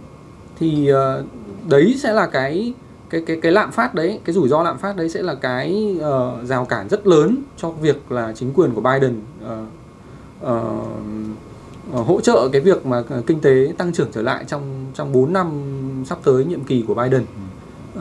thì uh, đấy sẽ là cái cái cái cái lạm phát đấy, cái rủi ro lạm phát đấy sẽ là cái uh, rào cản rất lớn cho việc là chính quyền của Biden uh, uh, uh, hỗ trợ cái việc mà uh, kinh tế tăng trưởng trở lại trong trong bốn năm sắp tới nhiệm kỳ của Biden. Uh,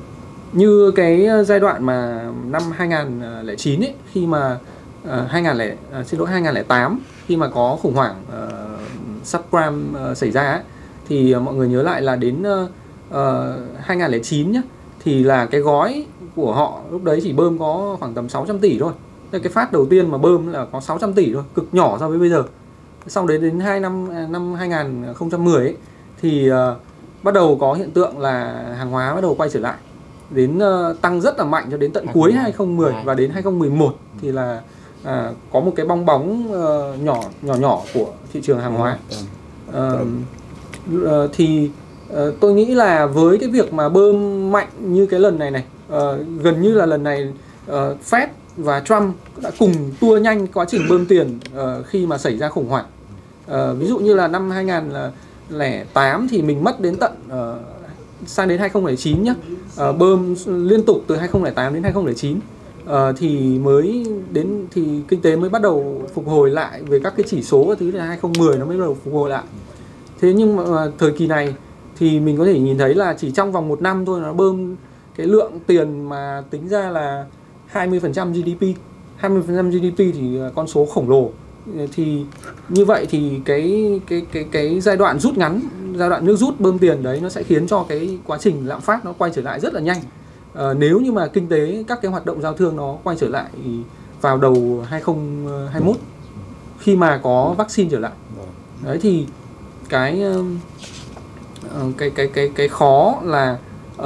Như cái giai đoạn mà năm hai không không chín ấy, khi mà uh, hai không không uh, xin lỗi hai không không tám, khi mà có khủng hoảng uh, subprime uh, xảy ra ấy, thì uh, mọi người nhớ lại là đến uh, uh, hai không không chín nhá, thì là cái gói của họ lúc đấy chỉ bơm có khoảng tầm sáu trăm tỷ thôi. Cái phát đầu tiên mà bơm là có sáu trăm tỷ thôi, cực nhỏ so với bây giờ. Sau đến đến hai năm năm hai không một không ấy, thì uh, bắt đầu có hiện tượng là hàng hóa bắt đầu quay trở lại, đến uh, tăng rất là mạnh cho đến tận cuối hai không một không, và đến hai không một một thì là à, có một cái bong bóng uh, nhỏ nhỏ nhỏ của thị trường hàng hóa. Uh, uh, thì uh, tôi nghĩ là với cái việc mà bơm mạnh như cái lần này này, uh, gần như là lần này uh, Fed và Trump đã cùng tua nhanh quá trình bơm tiền uh, khi mà xảy ra khủng hoảng. Uh, ví dụ như là năm hai không không tám thì mình mất đến tận uh, sang đến hai không không chín nhá, uh, bơm liên tục từ hai không không tám đến hai không không chín, uh, thì mới đến thì kinh tế mới bắt đầu phục hồi lại về các cái chỉ số và thứ, là hai không một không nó mới bắt đầu phục hồi lại. Thế nhưng mà uh, thời kỳ này thì mình có thể nhìn thấy là chỉ trong vòng một năm thôi nó bơm cái lượng tiền mà tính ra là hai mươi phần trăm giê đê pê, hai mươi phần trăm giê đê pê thì con số khổng lồ. Thì như vậy thì cái cái cái cái giai đoạn rút ngắn, giai đoạn nước rút bơm tiền đấy nó sẽ khiến cho cái quá trình lạm phát nó quay trở lại rất là nhanh. À, nếu như mà kinh tế, các cái hoạt động giao thương nó quay trở lại vào đầu hai không hai mốt khi mà có vaccine trở lại. Đấy thì cái cái cái cái cái khó là uh,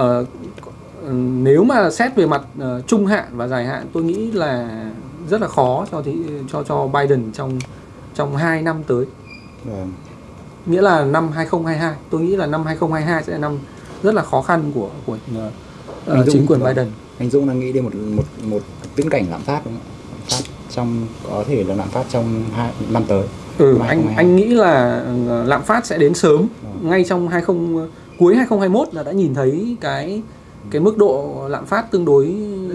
nếu mà xét về mặt uh, trung hạn và dài hạn, tôi nghĩ là rất là khó cho thị, cho cho Biden trong trong hai năm tới. Vâng. Nghĩa là năm hai không hai hai, tôi nghĩ là năm hai không hai hai sẽ là năm rất là khó khăn của của uh, uh, chính quyền vâng. Biden. Anh Dũng đang nghĩ đến một một một viễn cảnh lạm phát đúng không? Lạm phát trong có thể là lạm phát trong hai năm tới. Ừ, anh anh nghĩ là lạm phát sẽ đến sớm, ừ. ngay trong hai không cuối hai không hai mốt là đã nhìn thấy cái cái mức độ lạm phát tương đối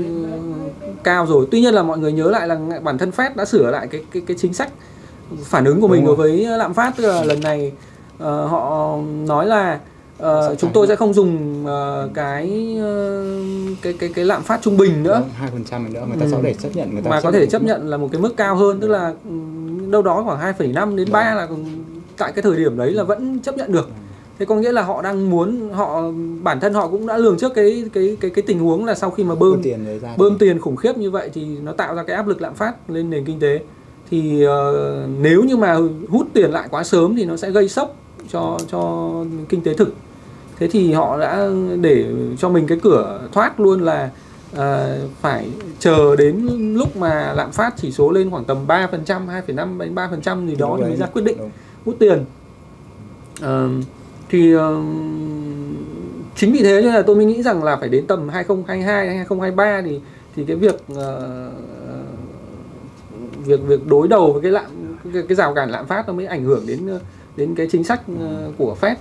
cao rồi. Tuy nhiên là mọi người nhớ lại là bản thân Fed đã sửa lại cái cái cái chính sách phản ứng của mình đối với lạm phát, tức là lần này uh, họ nói là uh, chúng tôi sẽ không dùng uh, cái, uh, cái cái cái lạm phát trung bình nữa, hai phần trăm nữa, người ta sẽ để chấp nhận, người ta mà có thể chấp nhận là một cái mức cao hơn, tức là đâu đó khoảng hai phẩy năm đến ba là tại cái thời điểm đấy là vẫn chấp nhận được. Thế có nghĩa là họ đang muốn, họ bản thân họ cũng đã lường trước cái cái cái cái tình huống là sau khi mà bơm tiền đấy ra bơm tiền khủng khiếp như vậy thì nó tạo ra cái áp lực lạm phát lên nền kinh tế. Thì uh, nếu như mà hút tiền lại quá sớm thì nó sẽ gây sốc cho cho kinh tế thực. Thế thì họ đã để cho mình cái cửa thoát luôn là uh, phải chờ đến lúc mà lạm phát chỉ số lên khoảng tầm ba phần trăm, hai phẩy năm đến ba phần trăm gì đó đúng thì mới đấy, ra quyết định đúng. hút tiền. Uh, thì uh, chính vì thế cho nên là tôi mới nghĩ rằng là phải đến tầm hai không hai hai, hai không hai ba thì thì cái việc uh, việc việc đối đầu với cái lạm cái, cái rào cản lạm phát nó mới ảnh hưởng đến đến cái chính sách uh, của Fed.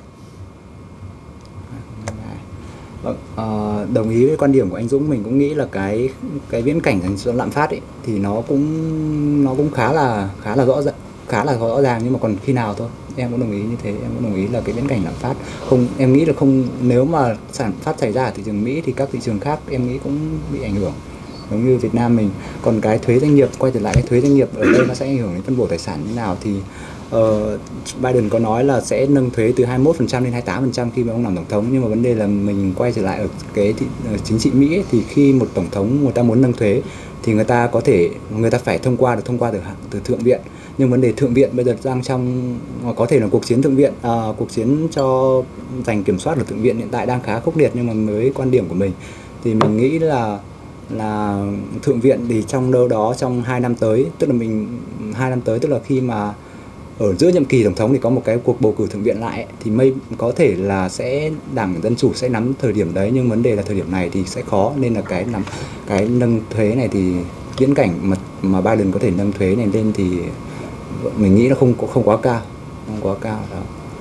Vâng, uh, đồng ý với quan điểm của anh Dũng. Mình cũng nghĩ là cái cái viễn cảnh dành cho lạm phát ấy thì nó cũng nó cũng khá là khá là rõ ràng khá là rõ ràng nhưng mà còn khi nào thôi. Em cũng đồng ý như thế, em cũng đồng ý là cái viễn cảnh lạm phát không, em nghĩ là không, nếu mà sản phát xảy ra ở thị trường Mỹ thì các thị trường khác em nghĩ cũng bị ảnh hưởng, giống như Việt Nam mình. Còn cái thuế doanh nghiệp, quay trở lại cái thuế doanh nghiệp ở đây nó sẽ ảnh hưởng đến phân bổ tài sản như nào thì uh, Biden có nói là sẽ nâng thuế từ hai mươi mốt phần trăm lên hai mươi tám phần trăm khi mà ông làm tổng thống, nhưng mà vấn đề là mình quay trở lại ở cái thị, uh, chính trị Mỹ ấy, thì khi một tổng thống người ta muốn nâng thuế thì người ta có thể người ta phải thông qua được thông qua từ từ thượng viện, nhưng vấn đề thượng viện bây giờ đang trong có thể là cuộc chiến thượng viện à, cuộc chiến cho giành kiểm soát ở thượng viện hiện tại đang khá khốc liệt, nhưng mà với quan điểm của mình thì mình nghĩ là là thượng viện thì trong đâu đó trong hai năm tới, tức là mình hai năm tới tức là khi mà ở giữa nhiệm kỳ tổng thống thì có một cái cuộc bầu cử thượng viện lại ấy, thì may có thể là sẽ đảng Dân Chủ sẽ nắm thời điểm đấy, nhưng vấn đề là thời điểm này thì sẽ khó, nên là cái nắm cái nâng thuế này thì viễn cảnh mà mà Biden có thể nâng thuế này lên thì mình nghĩ nó không không quá cao, không quá cao đó.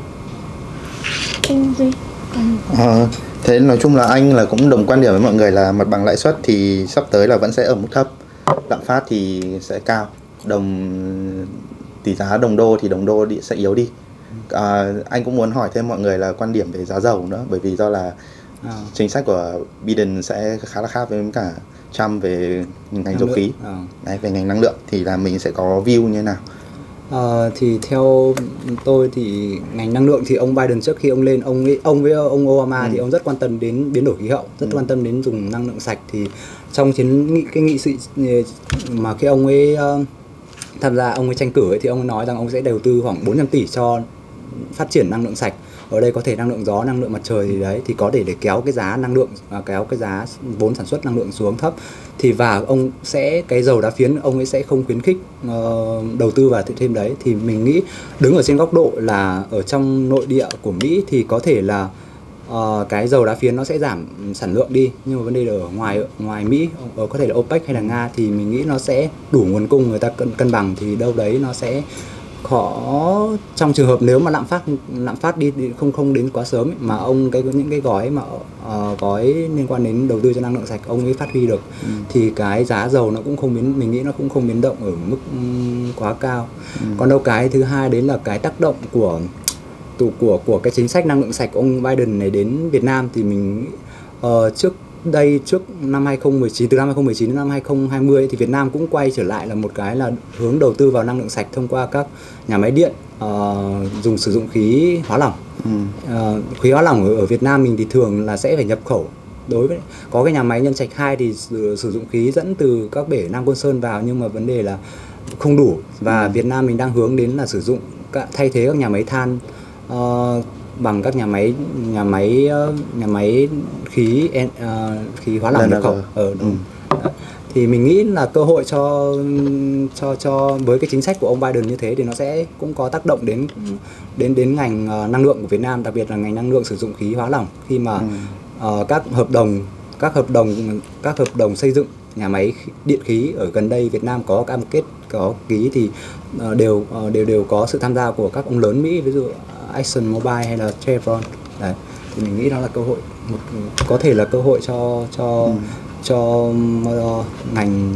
Anh Duy còn... À, thế nói chung là anh là cũng đồng quan điểm với mọi người là mặt bằng lãi suất thì sắp tới là vẫn sẽ ở mức thấp, lạm phát thì sẽ cao, đồng tỷ giá đồng đô thì đồng đô sẽ yếu đi. À, anh cũng muốn hỏi thêm mọi người là quan điểm về giá dầu nữa, bởi vì do là à. chính sách của Biden sẽ khá là khác với cả Trump về ngành dầu khí, à. Đấy, về ngành năng lượng thì là mình sẽ có view như thế nào? À, thì theo tôi thì ngành năng lượng thì ông Biden trước khi ông lên, ông ấy, ông với ông Obama ừ. thì ông rất quan tâm đến biến đổi khí hậu, rất ừ. quan tâm đến dùng năng lượng sạch. Thì trong chiến cái nghị sự mà khi ông ấy uh, tham gia, ông ấy tranh cử ấy, thì ông ấy nói rằng ông sẽ đầu tư khoảng bốn trăm tỷ cho phát triển năng lượng sạch. Ở đây có thể năng lượng gió, năng lượng mặt trời thì đấy thì có thể để kéo cái giá năng lượng, kéo cái giá vốn sản xuất năng lượng xuống thấp. Thì và ông sẽ cái dầu đá phiến ông ấy sẽ không khuyến khích uh, đầu tư vào thêm đấy. Thì mình nghĩ đứng ở trên góc độ là ở trong nội địa của Mỹ thì có thể là uh, cái dầu đá phiến nó sẽ giảm sản lượng đi, nhưng mà vấn đề là ở ngoài ngoài Mỹ, ở có thể là OPEC hay là Nga thì mình nghĩ nó sẽ đủ nguồn cung, người ta cân cân bằng thì đâu đấy nó sẽ khó trong trường hợp nếu mà lạm phát lạm phát đi không không đến quá sớm ấy, mà ông cái những cái gói mà uh, gói liên quan đến đầu tư cho năng lượng sạch ông ấy phát huy được ừ. thì cái giá dầu nó cũng không biến mình nghĩ nó cũng không biến động ở mức um, quá cao. Ừ. Còn đâu cái thứ hai đến là cái tác động của của của của cái chính sách năng lượng sạch của ông Biden này đến Việt Nam thì mình uh, trước đây trước năm hai không một chín, từ năm hai không một chín đến năm hai không hai mươi thì Việt Nam cũng quay trở lại là một cái là hướng đầu tư vào năng lượng sạch thông qua các nhà máy điện uh, dùng sử dụng khí hóa lỏng. Ừ. Uh, khí hóa lỏng ở, ở Việt Nam mình thì thường là sẽ phải nhập khẩu. Đối với có cái nhà máy Nhân Trạch hai thì sử, sử dụng khí dẫn từ các bể Nam Côn Sơn vào, nhưng mà vấn đề là không đủ, và ừ. Việt Nam mình đang hướng đến là sử dụng các, thay thế các nhà máy than uh, bằng các nhà máy nhà máy nhà máy khí uh, khí hóa lỏng nhập khẩu ở ừ. Thì mình nghĩ là cơ hội cho cho cho với cái chính sách của ông Biden như thế thì nó sẽ cũng có tác động đến đến đến ngành uh, năng lượng của Việt Nam, đặc biệt là ngành năng lượng sử dụng khí hóa lỏng, khi mà ừ. uh, các hợp đồng các hợp đồng các hợp đồng xây dựng nhà máy điện khí ở gần đây Việt Nam có cam kết có ký thì uh, đều uh, đều đều có sự tham gia của các ông lớn Mỹ, ví dụ Exxon Mobil hay là Chevron. Đấy, thì mình nghĩ đó là cơ hội, một có thể là cơ hội cho cho ừ. cho uh, ngành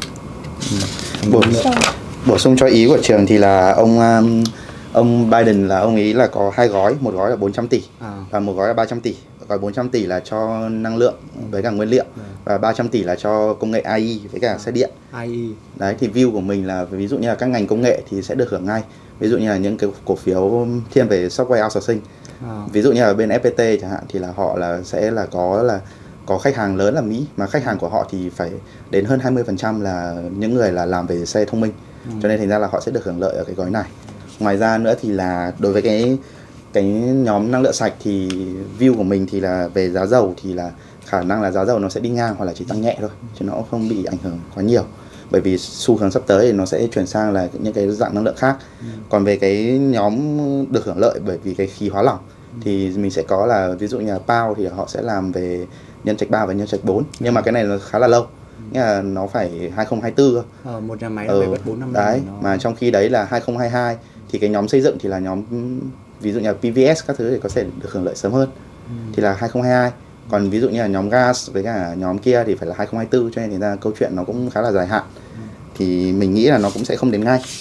uh, bổ, bổ sung cho ý của Trường thì là ông um, ông Biden là ông ý là có hai gói, một gói là bốn trăm tỷ à. và một gói là ba trăm tỷ. Gói bốn trăm tỷ là cho năng lượng với cả nguyên liệu ừ. và ba trăm tỷ là cho công nghệ a i với cả xe điện. a i. Đấy thì view của mình là ví dụ như là các ngành công nghệ thì sẽ được hưởng ngay. ví dụ như là những cái cổ phiếu thiên về software outsourcing. À. Ví dụ như là bên ép pê tê chẳng hạn thì là họ là sẽ là có là có khách hàng lớn là Mỹ, mà khách hàng của họ thì phải đến hơn hai mươi phần trăm là những người là làm về xe thông minh. Ừ. Cho nên thành ra là họ sẽ được hưởng lợi ở cái gói này. Ngoài ra nữa thì là đối với cái cái nhóm năng lượng sạch thì view của mình thì là về giá dầu thì là khả năng là giá dầu nó sẽ đi ngang hoặc là chỉ tăng nhẹ thôi, chứ nó không bị ảnh hưởng quá nhiều. Bởi vì xu hướng sắp tới thì nó sẽ chuyển sang là những cái dạng năng lượng khác. Ừ. Còn về cái nhóm được hưởng lợi bởi vì cái khí hóa lỏng ừ. thì mình sẽ có là ví dụ như là Pao thì họ sẽ làm về nhân trạch ba và nhân trạch bốn, nhưng mà cái này nó khá là lâu. Nghĩa là nó phải hai không hai tư cơ. Ờ, một nhà máy nó phải mất bốn năm năm. Đấy, nó... mà trong khi đấy là hai không hai hai thì cái nhóm xây dựng thì là nhóm ví dụ như là pê vê ét các thứ thì có thể được hưởng lợi sớm hơn. Ừ. Thì là hai không hai hai. Còn ví dụ như là nhóm gas với cả nhóm kia thì phải là hai không hai tư, cho nên thì ra câu chuyện nó cũng khá là dài hạn. Ừ. Thì mình nghĩ là nó cũng sẽ không đến ngay.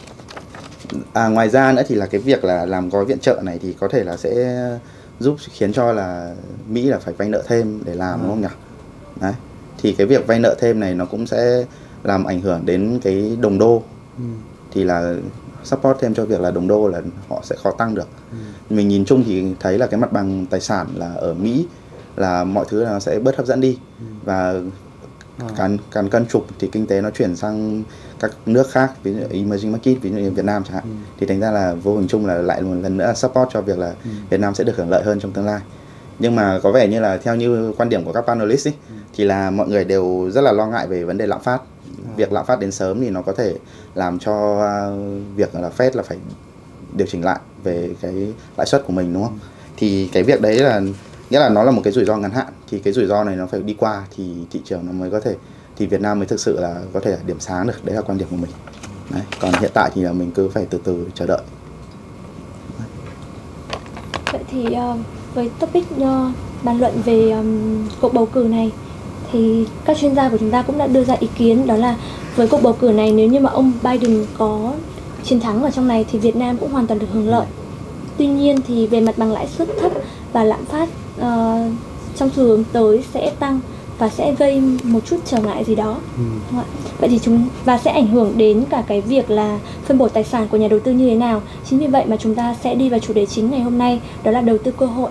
À, ngoài ra nữa thì là cái việc là làm gói viện trợ này thì có thể là sẽ giúp khiến cho là Mỹ là phải vay nợ thêm để làm, ừ. đúng không nhỉ? Đấy. Thì cái việc vay nợ thêm này nó cũng sẽ làm ảnh hưởng đến cái đồng đô. Ừ. Thì là support thêm cho việc là đồng đô là họ sẽ khó tăng được. Ừ. Mình nhìn chung thì thấy là cái mặt bằng tài sản là ở Mỹ là mọi thứ nó sẽ bớt hấp dẫn đi. Ừ. Và càng càng cân trục thì kinh tế nó chuyển sang các nước khác, ví dụ emerging market, ví dụ như Việt Nam chẳng hạn. Ừ. Thì thành ra là vô hình chung là lại một lần nữa support cho việc là ừ. Việt Nam sẽ được hưởng lợi hơn trong tương lai. Nhưng mà có vẻ như là theo như quan điểm của các panelist ấy, ừ. thì là mọi người đều rất là lo ngại về vấn đề lạm phát. Ừ. Việc lạm phát đến sớm thì nó có thể làm cho việc là Fed là phải điều chỉnh lại về cái lãi suất của mình, đúng không? Ừ. Thì cái việc đấy là nghĩa là nó là một cái rủi ro ngắn hạn, thì cái rủi ro này nó phải đi qua thì thị trường nó mới có thể, thì Việt Nam mới thực sự là có thể là điểm sáng được. Đấy là quan điểm của mình. Đấy. Còn hiện tại thì là mình cứ phải từ từ chờ đợi. Đấy. Vậy thì uh, với topic uh, bàn luận về um, cuộc bầu cử này thì các chuyên gia của chúng ta cũng đã đưa ra ý kiến, đó là với cuộc bầu cử này nếu như mà ông Biden có chiến thắng ở trong này thì Việt Nam cũng hoàn toàn được hưởng lợi. Tuy nhiên thì về mặt bằng lãi suất thấp và lạm phát uh, trong xu hướng tới sẽ tăng và sẽ gây một chút trở ngại gì đó. Ừ. Đúng không ạ? Vậy thì chúng và sẽ ảnh hưởng đến cả cái việc là phân bổ tài sản của nhà đầu tư như thế nào. Chính vì vậy mà chúng ta sẽ đi vào chủ đề chính ngày hôm nay, đó là đầu tư cơ hội.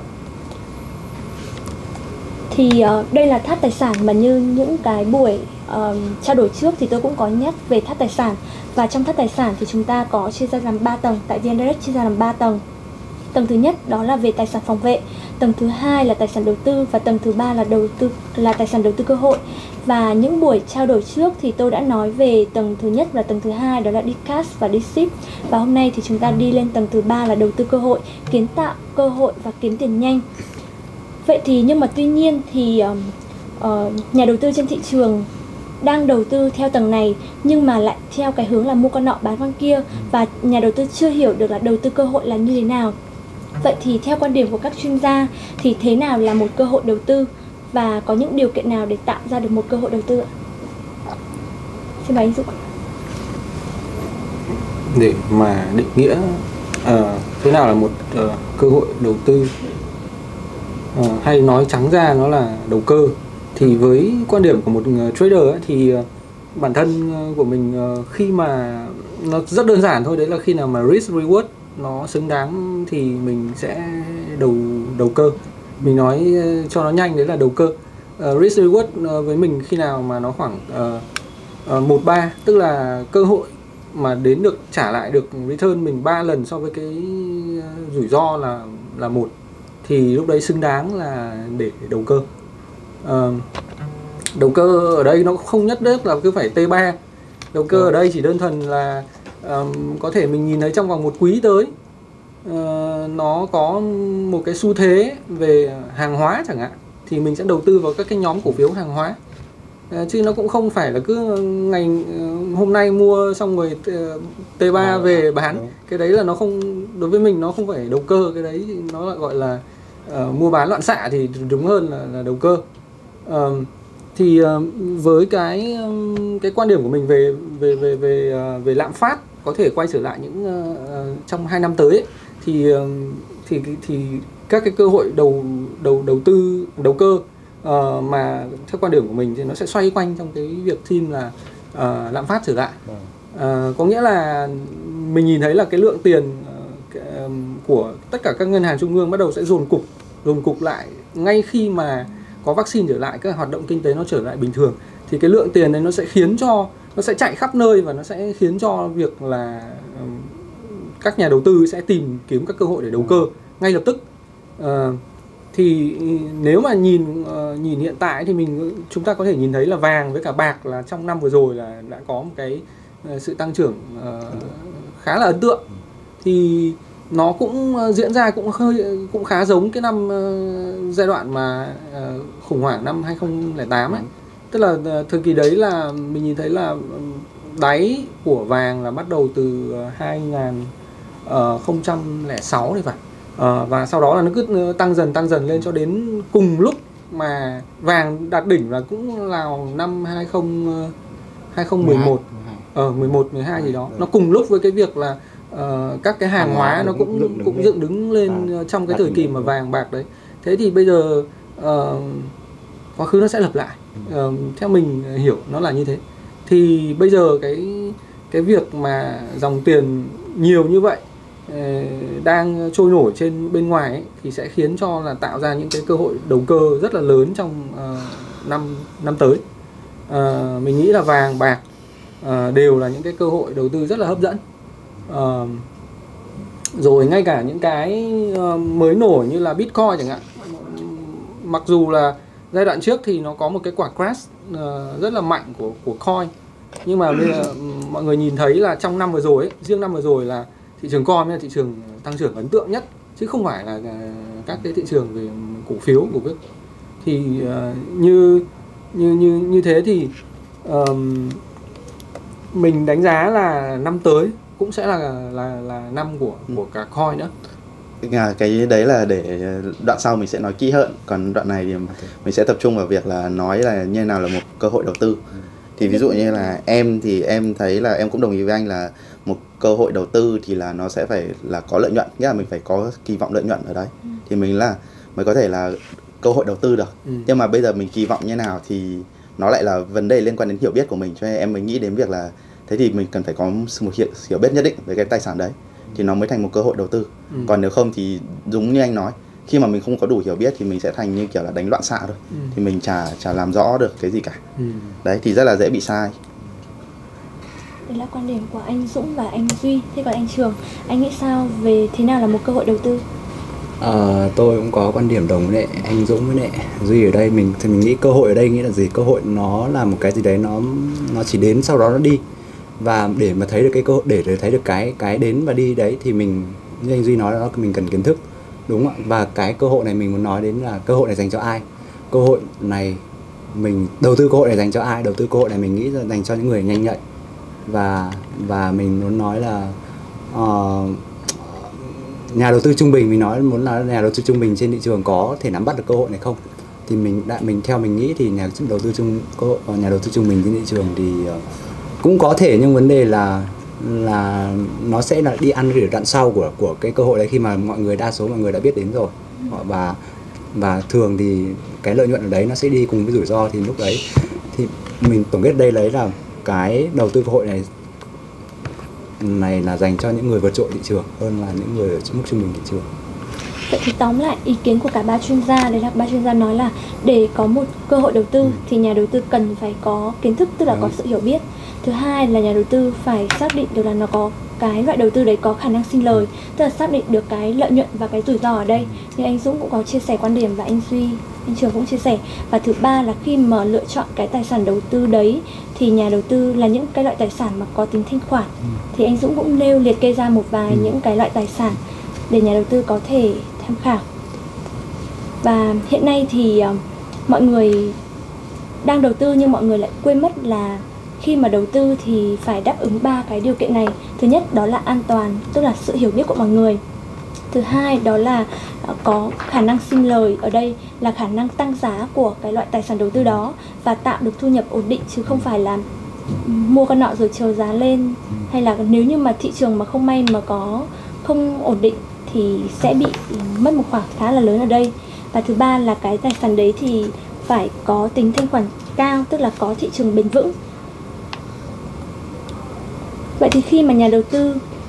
Thì uh, đây là tháp tài sản mà như những cái buổi uh, trao đổi trước thì tôi cũng có nhắc về tháp tài sản. Và trong tháp tài sản thì chúng ta có chia ra làm ba tầng, tại vê en Direct chia ra làm ba tầng. Tầng thứ nhất đó là về tài sản phòng vệ, tầng thứ hai là tài sản đầu tư và tầng thứ ba là đầu tư là tài sản đầu tư cơ hội. Và những buổi trao đổi trước thì tôi đã nói về tầng thứ nhất và tầng thứ hai, đó là Discuss và Dissip. Và hôm nay thì chúng ta đi lên tầng thứ ba là đầu tư cơ hội, kiến tạo cơ hội và kiếm tiền nhanh. Vậy thì nhưng mà tuy nhiên thì uh, uh, nhà đầu tư trên thị trường đang đầu tư theo tầng này nhưng mà lại theo cái hướng là mua con nọ bán con kia, và nhà đầu tư chưa hiểu được là đầu tư cơ hội là như thế nào. Vậy thì theo quan điểm của các chuyên gia thì thế nào là một cơ hội đầu tư và có những điều kiện nào để tạo ra được một cơ hội đầu tư ạ? Xin mời anh Dũng. Để mà định nghĩa uh, thế nào là một uh, cơ hội đầu tư, uh, hay nói trắng ra nó là đầu cơ, thì với quan điểm của một trader ấy, thì uh, bản thân của mình uh, khi mà nó rất đơn giản thôi, đấy là khi nào mà risk reward nó xứng đáng thì mình sẽ đầu đầu cơ. Mình nói uh, cho nó nhanh, đấy là đầu cơ. uh, Risk reward uh, với mình khi nào mà nó khoảng uh, uh, một ba, tức là cơ hội mà đến được trả lại được return mình ba lần so với cái uh, rủi ro là là một, thì lúc đấy xứng đáng là để đầu cơ. Uh, đầu cơ ở đây nó không nhất thiết là cứ phải T ba. Đầu cơ ừ. ở đây chỉ đơn thuần là um, có thể mình nhìn thấy trong vòng một quý tới uh, nó có một cái xu thế về hàng hóa chẳng hạn, thì mình sẽ đầu tư vào các cái nhóm cổ phiếu hàng hóa. Uh, chứ nó cũng không phải là cứ ngày uh, hôm nay mua xong rồi uh, T ba à, về bán. Đúng. Cái đấy là nó không, đối với mình nó không phải đầu cơ, cái đấy nó lại gọi là uh, mua bán loạn xạ thì đúng hơn là, là đầu cơ. Uh, thì uh, với cái um, cái quan điểm của mình về về về về uh, về lạm phát có thể quay trở lại những uh, uh, trong hai năm tới ấy, thì uh, thì thì các cái cơ hội đầu đầu đầu tư đầu cơ uh, mà theo quan điểm của mình thì nó sẽ xoay quanh trong cái việc theme là uh, lạm phát trở lại. Uh, có nghĩa là mình nhìn thấy là cái lượng tiền của tất cả các ngân hàng trung ương bắt đầu sẽ dồn cục dồn cục lại ngay khi mà có vaccine trở lại, các hoạt động kinh tế nó trở lại bình thường, thì cái lượng tiền đấy nó sẽ khiến cho nó sẽ chạy khắp nơi và nó sẽ khiến cho việc là các nhà đầu tư sẽ tìm kiếm các cơ hội để đầu cơ ngay lập tức. Uh, thì nếu mà nhìn uh, nhìn hiện tại thì mình chúng ta có thể nhìn thấy là vàng với cả bạc là trong năm vừa rồi là đã có một cái uh, sự tăng trưởng uh, khá là ấn tượng. Thì nó cũng diễn ra cũng hơi cũng khá giống cái năm uh, giai đoạn mà uh, khủng hoảng năm hai không không tám ấy. Tức là uh, thời kỳ đấy là mình nhìn thấy là đáy của vàng là bắt đầu từ uh, hai không không sáu này phải. Uh, và sau đó là nó cứ tăng dần tăng dần lên cho đến cùng lúc mà vàng đạt đỉnh là cũng là năm hai không một một ở uh, mười một mười hai gì đó. Nó cùng lúc với cái việc là uh, các cái hàng, hàng hóa nó cũng dựng cũng dựng đứng lên à, trong cái thời kỳ mà vàng bạc đấy. Thế thì bây giờ uh, quá khứ nó sẽ lặp lại. Uh, theo mình hiểu nó là như thế. Thì bây giờ cái cái việc mà dòng tiền nhiều như vậy đang trôi nổi trên bên ngoài ấy, thì sẽ khiến cho là tạo ra những cái cơ hội đầu cơ rất là lớn trong uh, năm năm tới. Uh, mình nghĩ là vàng bạc uh, đều là những cái cơ hội đầu tư rất là hấp dẫn. Uh, rồi ngay cả những cái uh, mới nổi như là Bitcoin chẳng hạn, mặc dù là giai đoạn trước thì nó có một cái quả crash uh, rất là mạnh của của coin, nhưng mà bây giờ mọi người nhìn thấy là trong năm vừa rồi ấy, riêng năm vừa rồi là thị trường coin là thị trường tăng trưởng ấn tượng nhất, chứ không phải là các cái thị trường về cổ phiếu của Việt. Thì uh, như như như như thế thì um, mình đánh giá là năm tới cũng sẽ là là là năm của của cả coin nữa. Cái đấy là để đoạn sau mình sẽ nói kỹ hơn, còn đoạn này thì mình sẽ tập trung vào việc là nói là như nào là một cơ hội đầu tư. Thì ví dụ như là em thì em thấy là em cũng đồng ý với anh là một cơ hội đầu tư thì là nó sẽ phải là có lợi nhuận, nghĩa là mình phải có kỳ vọng lợi nhuận ở đấy ừ. thì mình là mới có thể là cơ hội đầu tư được. Ừ. Nhưng mà bây giờ mình kỳ vọng như nào thì nó lại là vấn đề liên quan đến hiểu biết của mình, cho nên em mới nghĩ đến việc là thế thì mình cần phải có một hiểu, hiểu biết nhất định về cái tài sản đấy thì nó mới thành một cơ hội đầu tư. Ừ. Còn nếu không thì đúng như anh nói, khi mà mình không có đủ hiểu biết thì mình sẽ thành như kiểu là đánh loạn xạ thôi. Ừ. Thì mình chả chả làm rõ được cái gì cả. Ừ. Đấy thì rất là dễ bị sai. Đấy là quan điểm của anh Dũng và anh Duy. Thế còn anh Trường, anh nghĩ sao về thế nào là một cơ hội đầu tư? À, tôi cũng có quan điểm đồng với anh Dũng với Duy ở đây. Mình thì mình nghĩ cơ hội ở đây nghĩa là gì? Cơ hội nó là một cái gì đấy nó nó chỉ đến sau đó nó đi. Và để mà thấy được cái cơ hội, để thấy được cái cái đến và đi đấy thì mình, như anh Duy nói đó, mình cần kiến thức, đúng không ạ? Và cái cơ hội này mình muốn nói đến là cơ hội này dành cho ai? Cơ hội này mình đầu tư cơ hội này dành cho ai? Đầu tư cơ hội này mình nghĩ là dành cho những người nhanh nhạy. Và và mình muốn nói là uh, nhà đầu tư trung bình, mình nói muốn là nhà đầu tư trung bình trên thị trường có thể nắm bắt được cơ hội này không? Thì mình đã mình theo mình nghĩ thì nhà đầu tư trung nhà đầu tư trung bình trên thị trường thì uh, cũng có thể, nhưng vấn đề là là nó sẽ là đi ăn ở đoạn sau của của cái cơ hội đấy, khi mà mọi người đa số mọi người đã biết đến rồi. Và và thường thì cái lợi nhuận ở đấy nó sẽ đi cùng với rủi ro, thì lúc đấy thì mình tổng kết đây lấy là cái đầu tư cơ hội này này là dành cho những người vượt trội thị trường hơn là những người ở mức trung bình thị trường. Vậy thì tóm lại ý kiến của cả ba chuyên gia, đấy là ba chuyên gia nói là để có một cơ hội đầu tư ừ. thì nhà đầu tư cần phải có kiến thức, tức là Đúng. có sự hiểu biết. Thứ hai là nhà đầu tư phải xác định được là nó có cái loại đầu tư đấy có khả năng sinh lời, tức là xác định được cái lợi nhuận và cái rủi ro ở đây. Như anh Dũng cũng có chia sẻ quan điểm và anh Duy, anh Trường cũng chia sẻ. Và thứ ba là khi mà lựa chọn cái tài sản đầu tư đấy thì nhà đầu tư là những cái loại tài sản mà có tính thanh khoản. Ừ. Thì anh Dũng cũng nêu liệt kê ra một vài ừ. những cái loại tài sản để nhà đầu tư có thể tham khảo. Và hiện nay thì uh, mọi người đang đầu tư nhưng mọi người lại quên mất là khi mà đầu tư thì phải đáp ứng ba cái điều kiện này. Thứ nhất đó là an toàn, tức là sự hiểu biết của mọi người. Thứ hai đó là uh, có khả năng sinh lời, ở đây là khả năng tăng giá của cái loại tài sản đầu tư đó và tạo được thu nhập ổn định, chứ không phải là mua con nọ rồi chờ giá lên, hay là nếu như mà thị trường mà không may mà có không ổn định thì sẽ bị mất một khoản khá là lớn ở đây. Và thứ ba là cái tài sản đấy thì phải có tính thanh khoản cao, tức là có thị trường bền vững. Vậy thì khi mà nhà đầu tư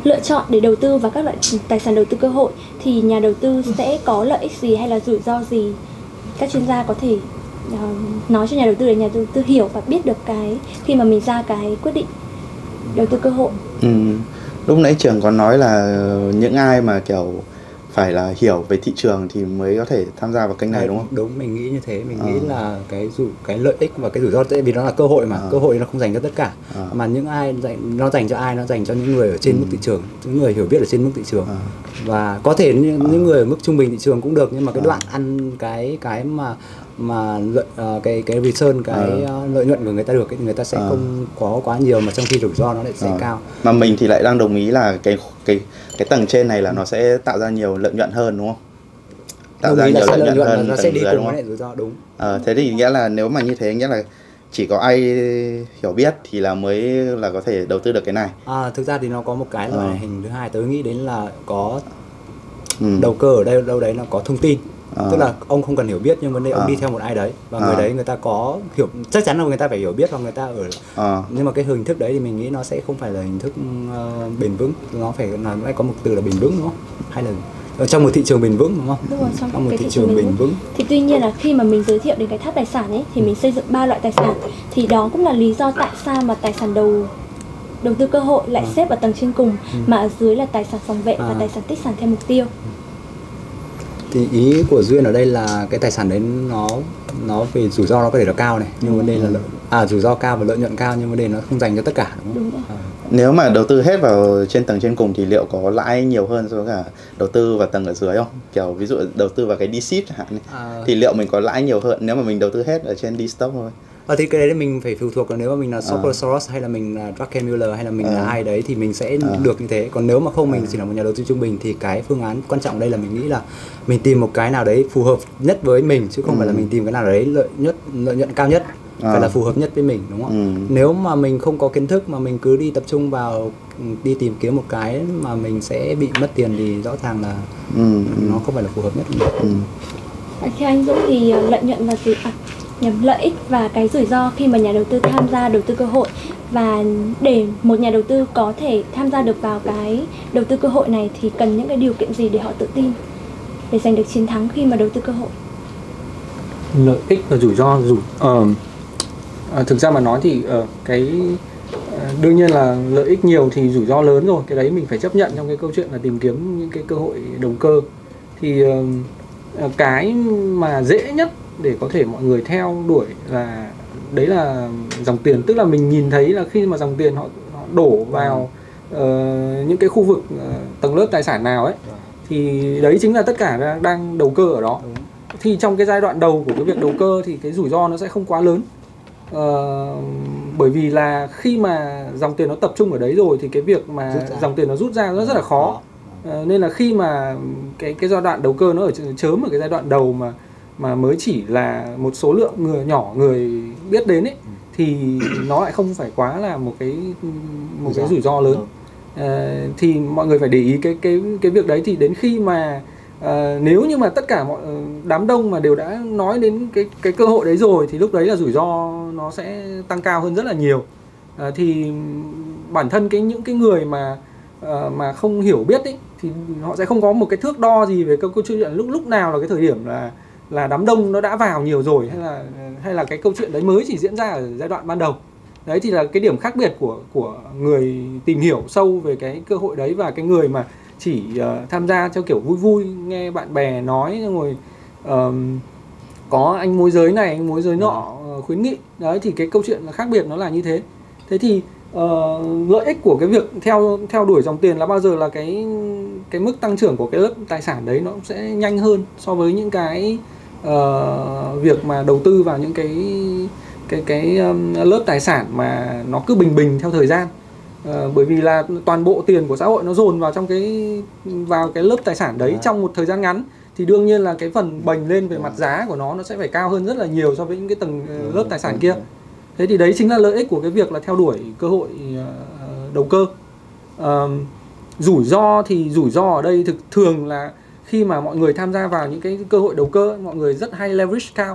lựa chọn để đầu tư vào các loại tài sản đầu tư cơ hội thì nhà đầu tư sẽ có lợi ích gì hay là rủi ro gì? Các chuyên gia có thể uh, nói cho nhà đầu tư để nhà đầu tư hiểu và biết được cái khi mà mình ra cái quyết định đầu tư cơ hội. Ừ. Lúc nãy Trường có nói là những ai mà kiểu phải là hiểu về thị trường thì mới có thể tham gia vào kênh này, đúng không? Đúng, mình nghĩ như thế. Mình à. nghĩ là cái rủi cái lợi ích và cái rủi ro, tại vì nó là cơ hội mà, à. cơ hội nó không dành cho tất cả, à. mà những ai dành, nó dành cho ai, nó dành cho những người ở trên ừ. mức thị trường, những người hiểu biết ở trên mức thị trường, à. và có thể những, à. những người ở mức trung bình thị trường cũng được, nhưng mà cái à. đoạn ăn cái cái mà mà lợi, uh, cái cái return cái à. uh, lợi nhuận của người ta được ấy, thì người ta sẽ à. không có quá nhiều, mà trong khi rủi ro nó lại sẽ à. cao. Mà mình thì lại đang đồng ý là cái cái cái tầng trên này là ừ. nó sẽ tạo ra nhiều lợi nhuận hơn, đúng không? Tạo ra nhiều lợi nhuận, nhuận hơn, nó sẽ đi dưới, cùng với lại rủi ro, đúng. À, thế thì nghĩa là nếu mà như thế nghĩa là chỉ có ai hiểu biết thì là mới là có thể đầu tư được cái này. À, thực ra thì nó có một cái loại à. hình thứ hai tớ nghĩ đến là có ừ. đầu cơ ở đây đâu đấy nó có thông tin. À. Tức là ông không cần hiểu biết, nhưng vấn đề ông à. đi theo một ai đấy và à. người đấy người ta có hiểu, chắc chắn là người ta phải hiểu biết và người ta ở à. nhưng mà cái hình thức đấy thì mình nghĩ nó sẽ không phải là hình thức uh, bền vững, nó phải nó phải có một từ là bền vững, đúng không? Hay là ở trong một thị trường bền vững, đúng không? Đúng rồi, trong, trong một cái thị, thị trường bền vững. vững. Thì tuy nhiên là khi mà mình giới thiệu đến cái tháp tài sản ấy thì mình xây dựng ba loại tài sản, thì đó cũng là lý do tại sao mà tài sản đầu đầu tư cơ hội lại à. xếp ở tầng trên cùng, ừ. mà ở dưới là tài sản phòng vệ à. và tài sản tích sản theo mục tiêu. Thì ý của Duyên ở đây là cái tài sản đấy nó nó về rủi ro nó có thể là cao này, nhưng vấn đề là lợi, à rủi ro cao và lợi nhuận cao, nhưng vấn đề nó không dành cho tất cả, đúng không? Đúng à. Nếu mà đầu tư hết vào trên tầng trên cùng thì liệu có lãi nhiều hơn so với cả đầu tư vào tầng ở dưới không? Kiểu ví dụ đầu tư vào cái D-Ship chẳng hạn à. thì liệu mình có lãi nhiều hơn nếu mà mình đầu tư hết ở trên D-Stock thôi? Ờ, thì cái đấy mình phải phụ thuộc là nếu mà mình là Soper à. Soros hay là mình là Druckenmiller hay là mình à. là ai đấy thì mình sẽ à. được như thế. Còn nếu mà không, mình à. chỉ là một nhà đầu tư trung bình thì cái phương án quan trọng đây là mình nghĩ là mình tìm một cái nào đấy phù hợp nhất với mình, chứ không ừ. phải là mình tìm cái nào đấy lợi nhất lợi nhuận cao nhất, à. phải là phù hợp nhất với mình, đúng không? Ừ. Nếu mà mình không có kiến thức mà mình cứ đi tập trung vào đi tìm kiếm một cái mà mình sẽ bị mất tiền thì rõ ràng là ừ. nó không phải là phù hợp nhất. Ừ. Theo anh Dũng thì lợi nhuận và gì à? nhằm lợi ích và cái rủi ro khi mà nhà đầu tư tham gia đầu tư cơ hội, và để một nhà đầu tư có thể tham gia được vào cái đầu tư cơ hội này thì cần những cái điều kiện gì để họ tự tin để giành được chiến thắng khi mà đầu tư cơ hội? Lợi ích và rủi ro rủi uh, uh, thực ra mà nói thì uh, cái uh, đương nhiên là lợi ích nhiều thì rủi ro lớn rồi, cái đấy mình phải chấp nhận trong cái câu chuyện là tìm kiếm những cái cơ hội đầu cơ. Thì uh, uh, cái mà dễ nhất để có thể mọi người theo đuổi là đấy là dòng tiền, tức là mình nhìn thấy là khi mà dòng tiền họ, họ đổ vào uh, những cái khu vực uh, tầng lớp tài sản nào ấy thì đấy chính là tất cả đang, đang đầu cơ ở đó. Thì trong cái giai đoạn đầu của cái việc đầu cơ thì cái rủi ro nó sẽ không quá lớn, uh, bởi vì là khi mà dòng tiền nó tập trung ở đấy rồi thì cái việc mà dòng tiền nó rút ra nó rất là khó. Uh, nên là khi mà cái cái giai đoạn đầu cơ nó ở chớm ở cái giai đoạn đầu mà mà mới chỉ là một số lượng người nhỏ người biết đến ấy thì nó lại không phải quá là một cái một cái rủi ro lớn. À, thì mọi người phải để ý cái cái cái việc đấy. Thì đến khi mà à, nếu như mà tất cả mọi đám đông mà đều đã nói đến cái cái cơ hội đấy rồi thì lúc đấy là rủi ro nó sẽ tăng cao hơn rất là nhiều. À, thì bản thân cái những cái người mà à, mà không hiểu biết ấy thì họ sẽ không có một cái thước đo gì về câu câu chuyện lúc lúc nào là cái thời điểm là là đám đông nó đã vào nhiều rồi, hay là hay là cái câu chuyện đấy mới chỉ diễn ra ở giai đoạn ban đầu. Đấy thì là cái điểm khác biệt của của người tìm hiểu sâu về cái cơ hội đấy và cái người mà chỉ uh, tham gia theo kiểu vui vui, nghe bạn bè nói rồi uh, có anh môi giới này anh môi giới nọ uh, khuyến nghị. Đấy thì cái câu chuyện là khác biệt nó là như thế. Thế thì uh, lợi ích của cái việc theo theo đuổi dòng tiền là bao giờ là cái cái mức tăng trưởng của cái lớp tài sản đấy nó sẽ nhanh hơn so với những cái uh, việc mà đầu tư vào những cái cái cái um, lớp tài sản mà nó cứ bình bình theo thời gian. Uh, bởi vì là toàn bộ tiền của xã hội nó dồn vào trong cái vào cái lớp tài sản đấy trong một thời gian ngắn thì đương nhiên là cái phần bành lên về mặt giá của nó nó sẽ phải cao hơn rất là nhiều so với những cái tầng uh, lớp tài sản kia. Thế thì đấy chính là lợi ích của cái việc là theo đuổi cơ hội uh, đầu cơ. Uh, rủi ro thì rủi ro ở đây thực thường là khi mà mọi người tham gia vào những cái cơ hội đầu cơ, mọi người rất hay leverage cao.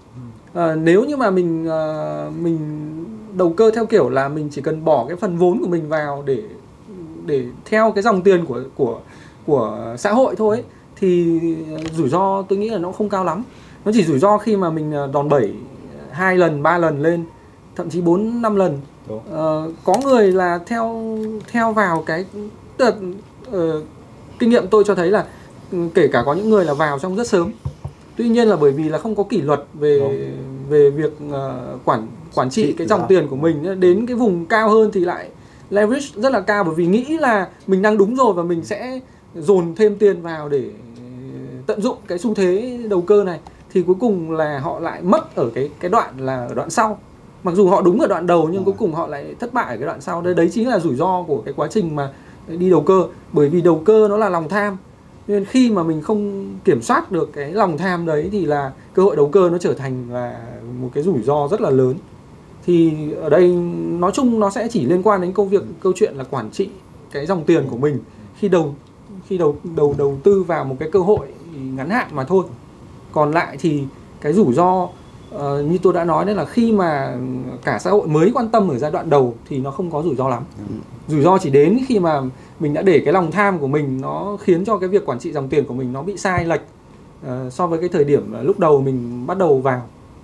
À, nếu như mà mình uh, mình đầu cơ theo kiểu là mình chỉ cần bỏ cái phần vốn của mình vào để để theo cái dòng tiền của của của xã hội thôi ấy, thì rủi ro tôi nghĩ là nó không cao lắm. Nó chỉ rủi ro khi mà mình đòn bẩy hai lần, ba lần lên, thậm chí bốn năm lần. Uh, có người là theo theo vào cái tức là, uh, kinh nghiệm tôi cho thấy là kể cả có những người là vào trong rất sớm. Tuy nhiên là bởi vì là không có kỷ luật về Đúng. về việc uh, quản quản trị cái dòng tiền của mình, đến cái vùng cao hơn thì lại leverage rất là cao, bởi vì nghĩ là mình đang đúng rồi và mình sẽ dồn thêm tiền vào để tận dụng cái xu thế đầu cơ này, thì cuối cùng là họ lại mất ở cái cái đoạn là ở đoạn sau. Mặc dù họ đúng ở đoạn đầu nhưng cuối cùng họ lại thất bại ở cái đoạn sau. Đấy, đấy chính là rủi ro của cái quá trình mà đi đầu cơ. Bởi vì đầu cơ nó là lòng tham, nên khi mà mình không kiểm soát được cái lòng tham đấy thì là cơ hội đầu cơ nó trở thành là một cái rủi ro rất là lớn. Thì ở đây nói chung nó sẽ chỉ liên quan đến câu việc câu chuyện là quản trị cái dòng tiền của mình khi đầu khi đầu đầu đầu tư vào một cái cơ hội ngắn hạn mà thôi. Còn lại thì cái rủi ro uh, như tôi đã nói đấy là khi mà cả xã hội mới quan tâm ở giai đoạn đầu thì nó không có rủi ro lắm. Ừ. Rủi ro chỉ đến khi mà mình đã để cái lòng tham của mình nó khiến cho cái việc quản trị dòng tiền của mình nó bị sai lệch uh, so với cái thời điểm lúc đầu mình bắt đầu vào.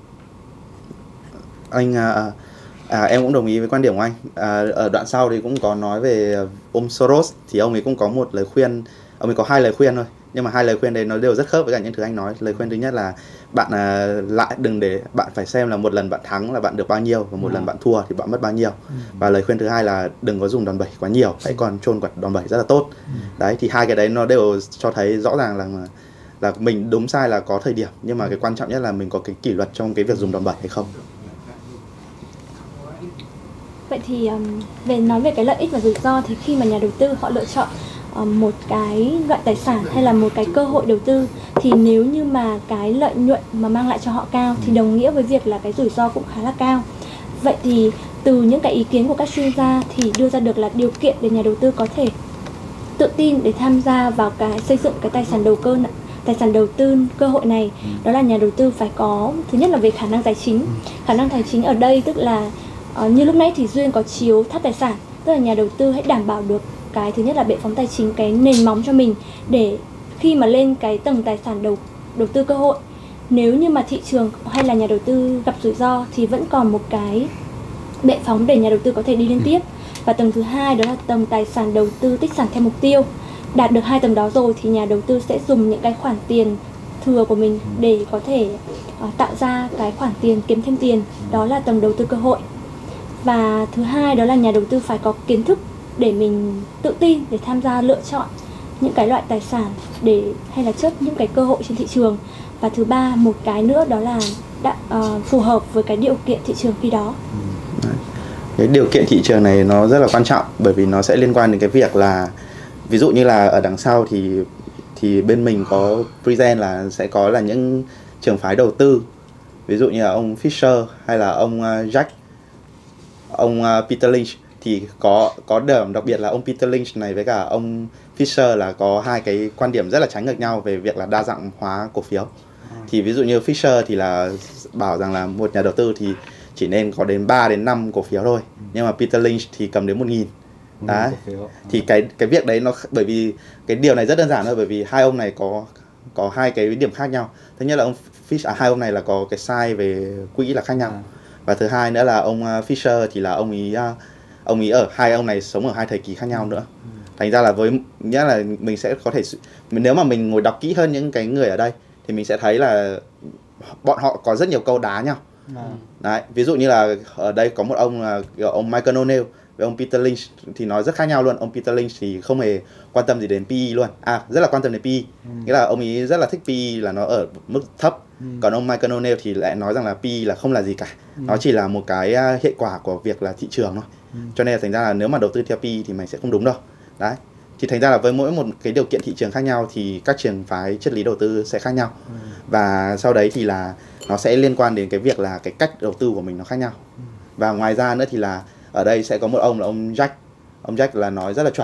Anh à, à, em cũng đồng ý với quan điểm của anh. À, ở đoạn sau thì cũng có nói về ông Soros, thì ông ấy cũng có một lời khuyên, ông ấy có hai lời khuyên thôi, nhưng mà hai lời khuyên đấy nó đều rất khớp với cả những thứ anh nói. Lời khuyên thứ nhất là bạn à, lại đừng để bạn phải xem là một lần bạn thắng là bạn được bao nhiêu và một à. lần bạn thua thì bạn mất bao nhiêu. Ừ. Và lời khuyên thứ hai là đừng có dùng đòn bẩy quá nhiều, hãy còn chôn quật đòn bẩy rất là tốt. Ừ. Đấy, thì hai cái đấy nó đều cho thấy rõ ràng là là mình đúng sai là có thời điểm, nhưng mà cái quan trọng nhất là mình có cái kỷ luật trong cái việc dùng đòn bẩy hay không. Vậy thì um, về nói về cái lợi ích và rủi ro, thì khi mà nhà đầu tư họ lựa chọn um, một cái loại tài sản hay là một cái cơ hội đầu tư, thì nếu như mà cái lợi nhuận mà mang lại cho họ cao thì đồng nghĩa với việc là cái rủi ro cũng khá là cao. Vậy thì từ những cái ý kiến của các chuyên gia thì đưa ra được là điều kiện để nhà đầu tư có thể tự tin để tham gia vào cái xây dựng cái tài sản đầu cơ tài sản đầu tư cơ hội này, đó là nhà đầu tư phải có, thứ nhất là về khả năng tài chính. Khả năng tài chính ở đây tức là Uh, như lúc nãy thì Duyên có chiếu tháp tài sản, tức là nhà đầu tư hãy đảm bảo được cái thứ nhất là bệ phóng tài chính, cái nền móng cho mình, để khi mà lên cái tầng tài sản đầu đầu tư cơ hội, nếu như mà thị trường hay là nhà đầu tư gặp rủi ro thì vẫn còn một cái bệ phóng để nhà đầu tư có thể đi lên tiếp. Và tầng thứ hai đó là tầng tài sản đầu tư tích sản theo mục tiêu. Đạt được hai tầng đó rồi thì nhà đầu tư sẽ dùng những cái khoản tiền thừa của mình để có thể uh, tạo ra cái khoản tiền, kiếm thêm tiền, đó là tầng đầu tư cơ hội. Và thứ hai đó là nhà đầu tư phải có kiến thức để mình tự tin để tham gia lựa chọn những cái loại tài sản để hay là chớp những cái cơ hội trên thị trường. Và thứ ba, một cái nữa đó là đã, uh, phù hợp với cái điều kiện thị trường khi đó. Cái điều kiện thị trường này nó rất là quan trọng, bởi vì nó sẽ liên quan đến cái việc là ví dụ như là ở đằng sau thì thì bên mình có present là sẽ có là những trường phái đầu tư, ví dụ như là ông Fisher hay là ông Jack, ông Peter Lynch. Thì có có điểm đặc biệt là ông Peter Lynch này với cả ông Fisher là có hai cái quan điểm rất là trái ngược nhau về việc là đa dạng hóa cổ phiếu. Thì ví dụ như Fisher thì là bảo rằng là một nhà đầu tư thì chỉ nên có đến ba đến năm cổ phiếu thôi, nhưng mà Peter Lynch thì cầm đến một nghìn. Đấy. Thì cái cái việc đấy nó, bởi vì cái điều này rất đơn giản thôi, bởi vì hai ông này có có hai cái điểm khác nhau. Thứ nhất là ông Fisher, à, hai ông này là có cái size về quỹ là khác nhau. Và thứ hai nữa là ông Fisher thì là ông ý ông ý ở hai ông này sống ở hai thời kỳ khác nhau nữa. Thành ra là với nghĩa là mình sẽ có thể, nếu mà mình ngồi đọc kỹ hơn những cái người ở đây thì mình sẽ thấy là bọn họ có rất nhiều câu đá nhau. Đấy, ví dụ như là ở đây có một ông là ông Michael O'Neill với ông Peter Lynch thì nói rất khác nhau luôn. Ông Peter Lynch thì không hề quan tâm gì đến pê e luôn, à rất là quan tâm đến pê e, ừ. nghĩa là ông ấy rất là thích pê e là nó ở mức thấp. Ừ. Còn ông Michael O'Neill thì lại nói rằng là pê e là không là gì cả, ừ. nó chỉ là một cái hệ quả của việc là thị trường thôi. Ừ. Cho nên là thành ra là nếu mà đầu tư theo pê e thì mày sẽ không đúng đâu. Đấy, thì thành ra là với mỗi một cái điều kiện thị trường khác nhau thì các trường phái triết lý đầu tư sẽ khác nhau. Ừ. Và sau đấy thì là nó sẽ liên quan đến cái việc là cái cách đầu tư của mình nó khác nhau. Ừ. Và ngoài ra nữa thì là ở đây sẽ có một ông là ông Jack. Ông Jack là nói rất là chuẩn.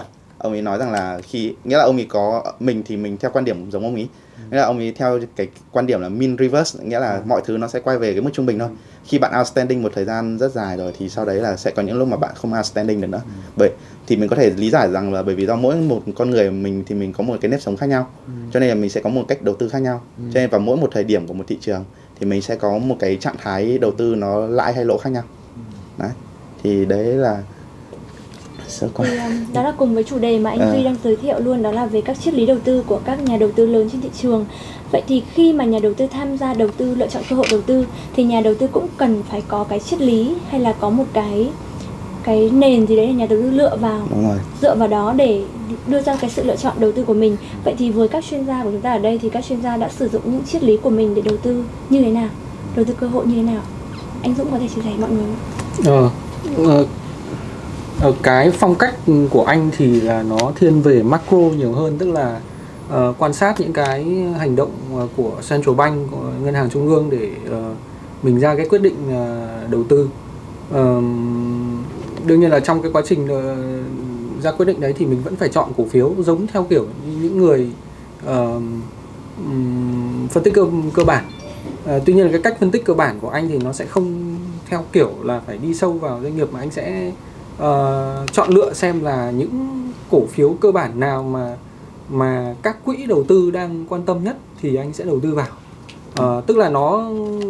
ông ấy nói rằng là khi nghĩa là ông ấy có mình thì mình theo quan điểm giống ông ấy, nghĩa là ông ấy theo cái quan điểm là mean reverse, nghĩa là mọi thứ nó sẽ quay về cái mức trung bình thôi. Khi bạn outstanding một thời gian rất dài rồi thì sau đấy là sẽ có những lúc mà bạn không outstanding được nữa. Bởi thì mình có thể lý giải rằng là bởi vì do mỗi một con người mình thì mình có một cái nếp sống khác nhau, cho nên là mình sẽ có một cách đầu tư khác nhau. Cho nên vào mỗi một thời điểm của một thị trường thì mình sẽ có một cái trạng thái đầu tư nó lãi hay lỗ khác nhau. Đấy. Thì đấy là thì, um, đó là cùng với chủ đề mà anh à. Duy đang giới thiệu luôn, đó là về các triết lý đầu tư của các nhà đầu tư lớn trên thị trường. Vậy thì khi mà nhà đầu tư tham gia đầu tư, lựa chọn cơ hội đầu tư thì nhà đầu tư cũng cần phải có cái triết lý hay là có một cái cái nền gì đấy để nhà đầu tư lựa vào, dựa vào đó để đưa ra cái sự lựa chọn đầu tư của mình. Vậy thì với các chuyên gia của chúng ta ở đây thì các chuyên gia đã sử dụng những triết lý của mình để đầu tư như thế nào, đầu tư cơ hội như thế nào? Anh Dũng có thể chia sẻ mọi người. Ờ, ờ, ờ, cái phong cách của anh thì là nó thiên về macro nhiều hơn, tức là uh, quan sát những cái hành động của Central Bank, của ngân hàng trung ương để uh, mình ra cái quyết định uh, đầu tư. Uh, đương nhiên là trong cái quá trình uh, ra quyết định đấy thì mình vẫn phải chọn cổ phiếu giống theo kiểu những người uh, um, phân tích cơ, cơ bản. Uh, tuy nhiên là cái cách phân tích cơ bản của anh thì nó sẽ không theo kiểu là phải đi sâu vào doanh nghiệp, mà anh sẽ uh, chọn lựa xem là những cổ phiếu cơ bản nào mà mà các quỹ đầu tư đang quan tâm nhất thì anh sẽ đầu tư vào. Uh, tức là nó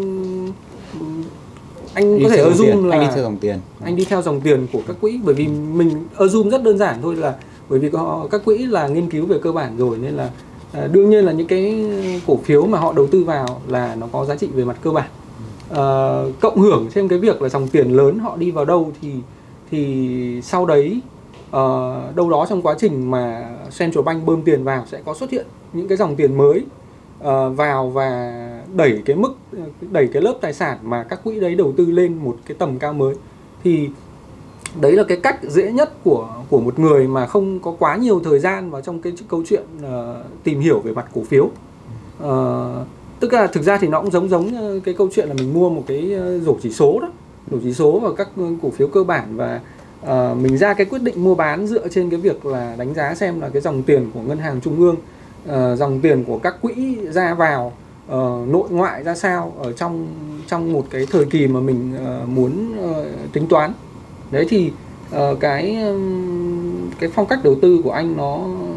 anh đi có thể assume là anh đi theo dòng tiền, anh đi theo dòng tiền của các quỹ, bởi vì mình assume rất đơn giản thôi, là bởi vì họ, các quỹ là nghiên cứu về cơ bản rồi, nên là à, đương nhiên là những cái cổ phiếu mà họ đầu tư vào là nó có giá trị về mặt cơ bản. À, cộng hưởng thêm cái việc là dòng tiền lớn họ đi vào đâu thì thì sau đấy uh, đâu đó trong quá trình mà Central Bank bơm tiền vào sẽ có xuất hiện những cái dòng tiền mới uh, vào và đẩy cái mức đẩy cái lớp tài sản mà các quỹ đấy đầu tư lên một cái tầm cao mới. Thì đấy là cái cách dễ nhất của của một người mà không có quá nhiều thời gian vào trong cái câu chuyện uh, tìm hiểu về mặt cổ phiếu. Uh, tức là thực ra thì nó cũng giống giống cái câu chuyện là mình mua một cái rổ chỉ số đó, rổ chỉ số và các cổ phiếu cơ bản, và uh, mình ra cái quyết định mua bán dựa trên cái việc là đánh giá xem là cái dòng tiền của ngân hàng trung ương, uh, dòng tiền của các quỹ ra vào, uh, nội ngoại ra sao ở trong trong một cái thời kỳ mà mình uh, muốn uh, tính toán. Đấy thì uh, cái cái phong cách đầu tư của anh nó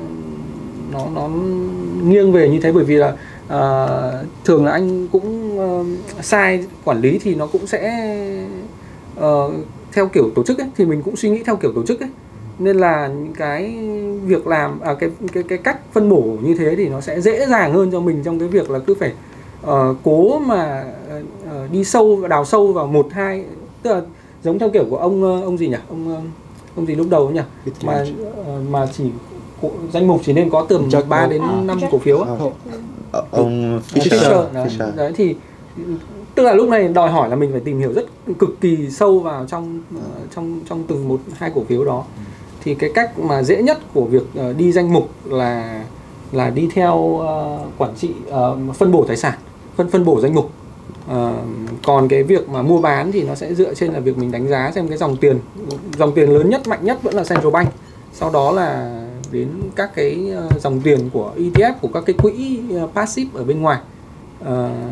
nó nó nghiêng về như thế, bởi vì là uh, thường là anh cũng uh, sai quản lý thì nó cũng sẽ uh, theo kiểu tổ chức ấy, thì mình cũng suy nghĩ theo kiểu tổ chức ấy, nên là những cái việc làm à, cái cái cái cách phân bổ như thế thì nó sẽ dễ dàng hơn cho mình trong cái việc là cứ phải uh, cố mà uh, đi sâu và đào sâu vào một hai, tức là giống theo kiểu của ông ông gì nhỉ, ông ông gì lúc đầu nhỉ, mà mà chỉ danh mục chỉ nên có tầm ba đến năm cổ phiếu á, ông Fisher. Đấy thì tức là lúc này đòi hỏi là mình phải tìm hiểu rất cực kỳ sâu vào trong trong trong từng một hai cổ phiếu đó. Thì cái cách mà dễ nhất của việc đi danh mục là là đi theo uh, quản trị, uh, phân bổ tài sản, phân phân bổ danh mục. Uh, còn cái việc mà mua bán thì nó sẽ dựa trên là việc mình đánh giá xem cái dòng tiền dòng tiền lớn nhất, mạnh nhất vẫn là Central Bank, sau đó là đến các cái uh, dòng tiền của E T F, của các cái quỹ uh, passive ở bên ngoài. Uh,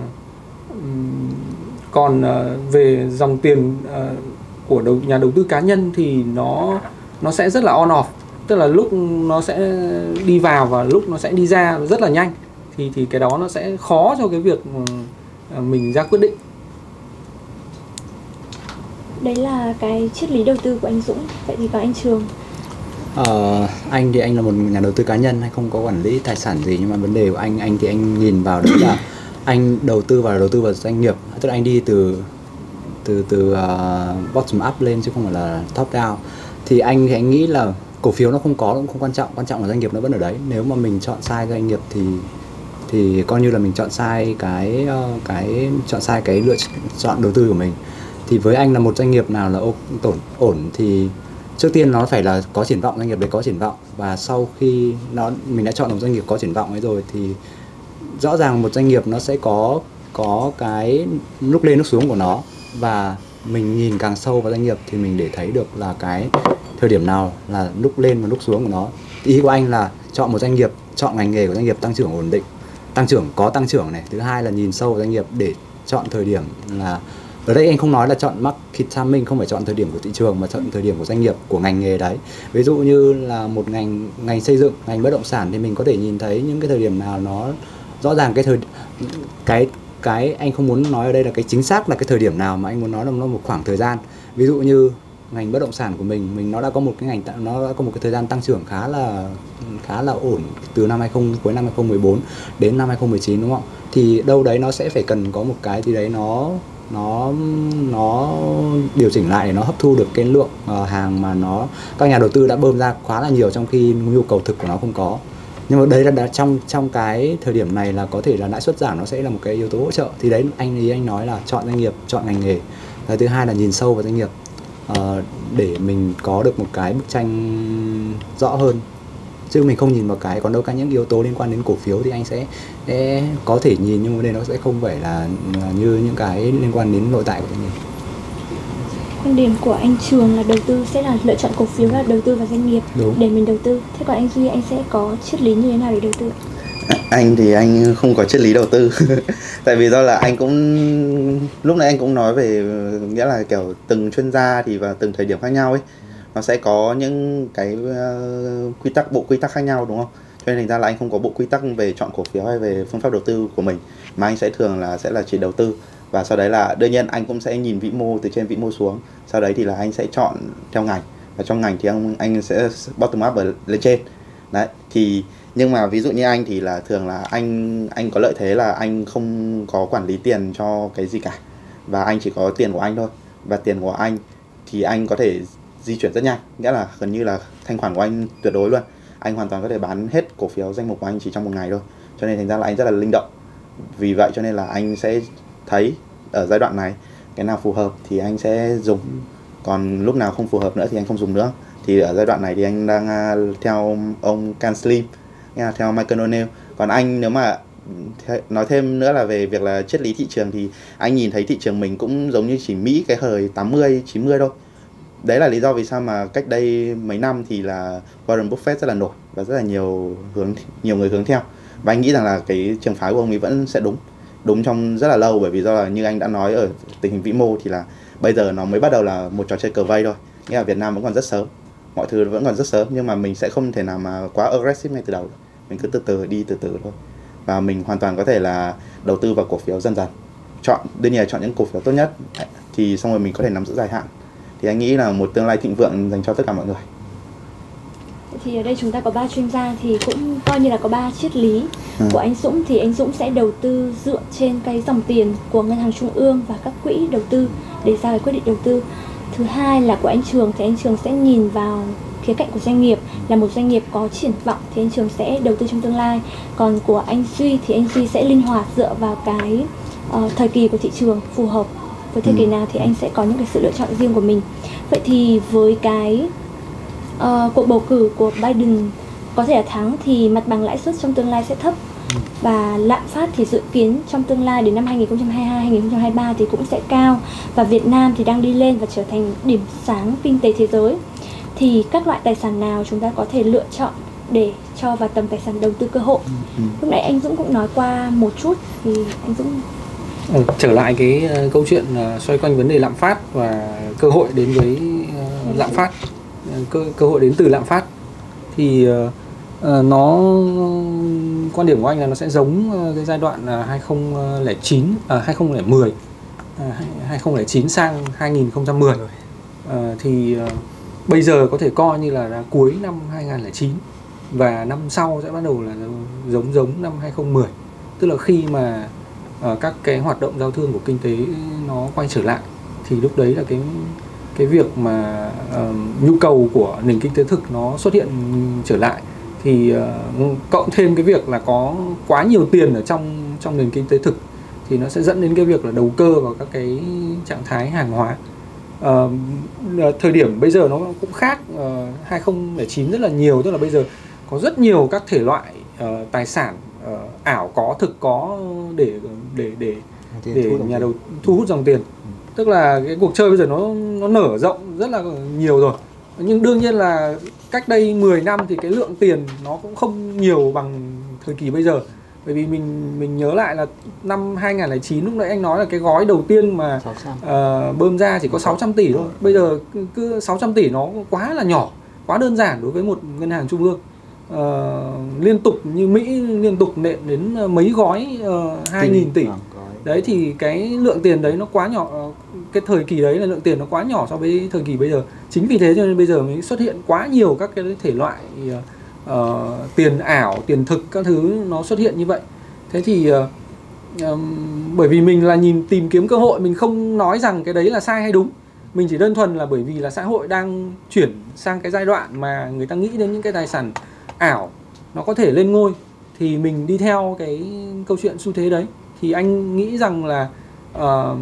um, còn uh, về dòng tiền uh, của đầu, nhà đầu tư cá nhân thì nó nó sẽ rất là on off, tức là lúc nó sẽ đi vào và lúc nó sẽ đi ra rất là nhanh, thì thì cái đó nó sẽ khó cho cái việc uh, mình ra quyết định. Đấy là cái triết lý đầu tư của anh Dũng. Vậy thì còn anh Trường? Ờ, anh thì anh là một nhà đầu tư cá nhân, hay không có quản lý tài sản gì, nhưng mà vấn đề của anh anh thì anh nhìn vào đấy là anh đầu tư vào đầu tư vào doanh nghiệp, tức là anh đi từ từ từ uh, bottom up lên chứ không phải là top down. Thì anh thì anh nghĩ là cổ phiếu nó không có cũng không quan trọng, quan trọng là doanh nghiệp nó vẫn ở đấy. Nếu mà mình chọn sai doanh nghiệp thì thì coi như là mình chọn sai cái cái chọn sai cái lựa chọn đầu tư của mình. Thì với anh là một doanh nghiệp nào là ổn ổn thì trước tiên nó phải là có triển vọng, doanh nghiệp đấy có triển vọng, và sau khi nó mình đã chọn một doanh nghiệp có triển vọng ấy rồi thì rõ ràng một doanh nghiệp nó sẽ có có cái lúc lên lúc xuống của nó, và mình nhìn càng sâu vào doanh nghiệp thì mình để thấy được là cái thời điểm nào là lúc lên và lúc xuống của nó. Ý của anh là chọn một doanh nghiệp, chọn ngành nghề của doanh nghiệp tăng trưởng ổn định, tăng trưởng có tăng trưởng này. Thứ hai là nhìn sâu vào doanh nghiệp để chọn thời điểm là, ở đây anh không nói là chọn market timing, không phải chọn thời điểm của thị trường mà chọn thời điểm của doanh nghiệp, của ngành nghề đấy. Ví dụ như là một ngành ngành xây dựng, ngành bất động sản thì mình có thể nhìn thấy những cái thời điểm nào nó rõ ràng cái thời cái cái anh không muốn nói ở đây là cái chính xác là cái thời điểm nào, mà anh muốn nói là nó một khoảng thời gian. Ví dụ như ngành bất động sản của mình mình nó đã có một cái ngành nó đã có một cái thời gian tăng trưởng khá là khá là ổn từ năm hai không cuối năm hai không một bốn đến năm hai không một chín, đúng không? Thì đâu đấy nó sẽ phải cần có một cái gì đấy nó nó nó điều chỉnh lại để nó hấp thu được cái lượng uh, hàng mà nó các nhà đầu tư đã bơm ra quá là nhiều, trong khi nhu cầu thực của nó không có. Nhưng mà đấy là đã trong trong cái thời điểm này là có thể là lãi suất giảm nó sẽ là một cái yếu tố hỗ trợ. Thì đấy anh ý anh nói là chọn doanh nghiệp, chọn ngành nghề. Và thứ hai là nhìn sâu vào doanh nghiệp uh, để mình có được một cái bức tranh rõ hơn, chứ mình không nhìn vào cái, còn đâu cả những yếu tố liên quan đến cổ phiếu thì anh sẽ, sẽ có thể nhìn, nhưng mà đây nó sẽ không phải là như những cái liên quan đến nội tại của doanh nghiệp. Quan điểm của anh Trường là đầu tư sẽ là lựa chọn cổ phiếu là đầu tư vào doanh nghiệp. Đúng. Để mình đầu tư. Thế còn anh Duy, anh sẽ có triết lý như thế nào để đầu tư? Anh thì anh không có triết lý đầu tư. Tại vì do là anh cũng lúc nãy anh cũng nói về, nghĩa là kiểu từng chuyên gia thì vào từng thời điểm khác nhau ấy, nó sẽ có những cái uh, quy tắc, bộ quy tắc khác nhau, đúng không? Cho nên thành ra là anh không có bộ quy tắc về chọn cổ phiếu hay về phương pháp đầu tư của mình, mà anh sẽ thường là sẽ là chỉ đầu tư. Và sau đấy là đương nhiên anh cũng sẽ nhìn vĩ mô từ trên vĩ mô xuống. Sau đấy thì là anh sẽ chọn theo ngành. Và trong ngành thì anh, anh sẽ bottom up ở lên trên. Đấy, thì nhưng mà ví dụ như anh thì là thường là anh anh có lợi thế là anh không có quản lý tiền cho cái gì cả. Và anh chỉ có tiền của anh thôi. Và tiền của anh thì anh có thể di chuyển rất nhanh. Nghĩa là gần như là thanh khoản của anh tuyệt đối luôn. Anh hoàn toàn có thể bán hết cổ phiếu danh mục của anh chỉ trong một ngày thôi. Cho nên thành ra là anh rất là linh động. Vì vậy cho nên là anh sẽ thấy ở giai đoạn này cái nào phù hợp thì anh sẽ dùng, còn lúc nào không phù hợp nữa thì anh không dùng nữa. Thì ở giai đoạn này thì anh đang uh, theo ông Can Slim, theo Michael O'Neill. Còn anh nếu mà nói thêm nữa là về việc là triết lý thị trường thì anh nhìn thấy thị trường mình cũng giống như chỉ Mỹ cái thời tám mươi chín mươi thôi. Đấy là lý do vì sao mà cách đây mấy năm thì là Warren Buffett rất là nổi và rất là nhiều hướng nhiều người hướng theo. Và anh nghĩ rằng là cái trường phái của ông ấy vẫn sẽ đúng đúng trong rất là lâu, bởi vì do là như anh đã nói ở tình hình vĩ mô thì là bây giờ nó mới bắt đầu là một trò chơi cờ vây thôi. Nghĩa là Việt Nam vẫn còn rất sớm, mọi thứ vẫn còn rất sớm, nhưng mà mình sẽ không thể nào mà quá aggressive ngay từ đầu. Mình cứ từ từ đi từ từ thôi. Và mình hoàn toàn có thể là đầu tư vào cổ phiếu dần dần. Chọn, đương nhiên là chọn những cổ phiếu tốt nhất thì xong rồi mình có thể nắm giữ dài hạn. Thì anh nghĩ là một tương lai thịnh vượng dành cho tất cả mọi người. Thì ở đây chúng ta có ba chuyên gia thì cũng coi như là có ba triết lý. Ừ. Của anh Dũng thì anh Dũng sẽ đầu tư dựa trên cái dòng tiền của ngân hàng trung ương và các quỹ đầu tư để ra cái quyết định đầu tư. Thứ hai là của anh Trường thì anh Trường sẽ nhìn vào khía cạnh của doanh nghiệp, là một doanh nghiệp có triển vọng thì anh Trường sẽ đầu tư trong tương lai. Còn của anh Duy thì anh Duy sẽ linh hoạt dựa vào cái uh, thời kỳ của thị trường phù hợp với thời ừ. kỳ nào thì anh sẽ có những cái sự lựa chọn riêng của mình. Vậy thì với cái uh, cuộc bầu cử của Biden có thể là thắng thì mặt bằng lãi suất trong tương lai sẽ thấp, và lạm phát thì dự kiến trong tương lai đến năm hai không hai hai, hai không hai ba thì cũng sẽ cao, và Việt Nam thì đang đi lên và trở thành điểm sáng kinh tế thế giới. Thì các loại tài sản nào chúng ta có thể lựa chọn để cho vào tầm tài sản đầu tư cơ hội? Ừ. Lúc nãy anh Dũng cũng nói qua một chút thì anh Dũng ừ, trở lại cái uh, câu chuyện uh, xoay quanh vấn đề lạm phát và cơ hội đến với uh, lạm phát, uh, cơ cơ hội đến từ lạm phát thì uh, uh, nó quan điểm của anh là nó sẽ giống uh, cái giai đoạn uh, hai không không chín, uh, hai không không không, uh, hai không không chín sang hai không một không. Uh, thì uh, bây giờ có thể coi như là, là cuối năm hai không không chín và năm sau sẽ bắt đầu là giống giống năm hai không một không, tức là khi mà uh, các cái hoạt động giao thương của kinh tế nó quay trở lại thì lúc đấy là cái cái việc mà uh, nhu cầu của nền kinh tế thực nó xuất hiện trở lại, thì uh, cộng thêm cái việc là có quá nhiều tiền ở trong trong nền kinh tế thực thì nó sẽ dẫn đến cái việc là đầu cơ vào các cái trạng thái hàng hóa. Uh, thời điểm bây giờ nó cũng khác uh, hai không không chín rất là nhiều, tức là bây giờ có rất nhiều các thể loại uh, tài sản uh, ảo có, thực có để để để để nhà đầu thu hút dòng tiền. Ừ. Tức là cái cuộc chơi bây giờ nó nó nở rộng rất là nhiều rồi. Nhưng đương nhiên là cách đây mười năm thì cái lượng tiền nó cũng không nhiều bằng thời kỳ bây giờ. Bởi vì mình mình nhớ lại là năm hai không không chín lúc nãy anh nói là cái gói đầu tiên mà uh, bơm ra chỉ có sáu trăm tỷ thôi. Bây giờ cứ sáu trăm tỷ nó quá là nhỏ, quá đơn giản đối với một ngân hàng trung ương. Uh, liên tục như Mỹ liên tục nện đến mấy gói uh, hai nghìn tỷ. Đấy thì cái lượng tiền đấy nó quá nhỏ, cái thời kỳ đấy là lượng tiền nó quá nhỏ so với thời kỳ bây giờ. Chính vì thế cho nên bây giờ mới xuất hiện quá nhiều các cái thể loại uh, tiền ảo, tiền thực các thứ nó xuất hiện như vậy. Thế thì uh, um, bởi vì mình là nhìn tìm kiếm cơ hội, mình không nói rằng cái đấy là sai hay đúng. Mình chỉ đơn thuần là bởi vì là xã hội đang chuyển sang cái giai đoạn mà người ta nghĩ đến những cái tài sản ảo nó có thể lên ngôi, thì mình đi theo cái câu chuyện xu thế đấy. Thì anh nghĩ rằng là uh,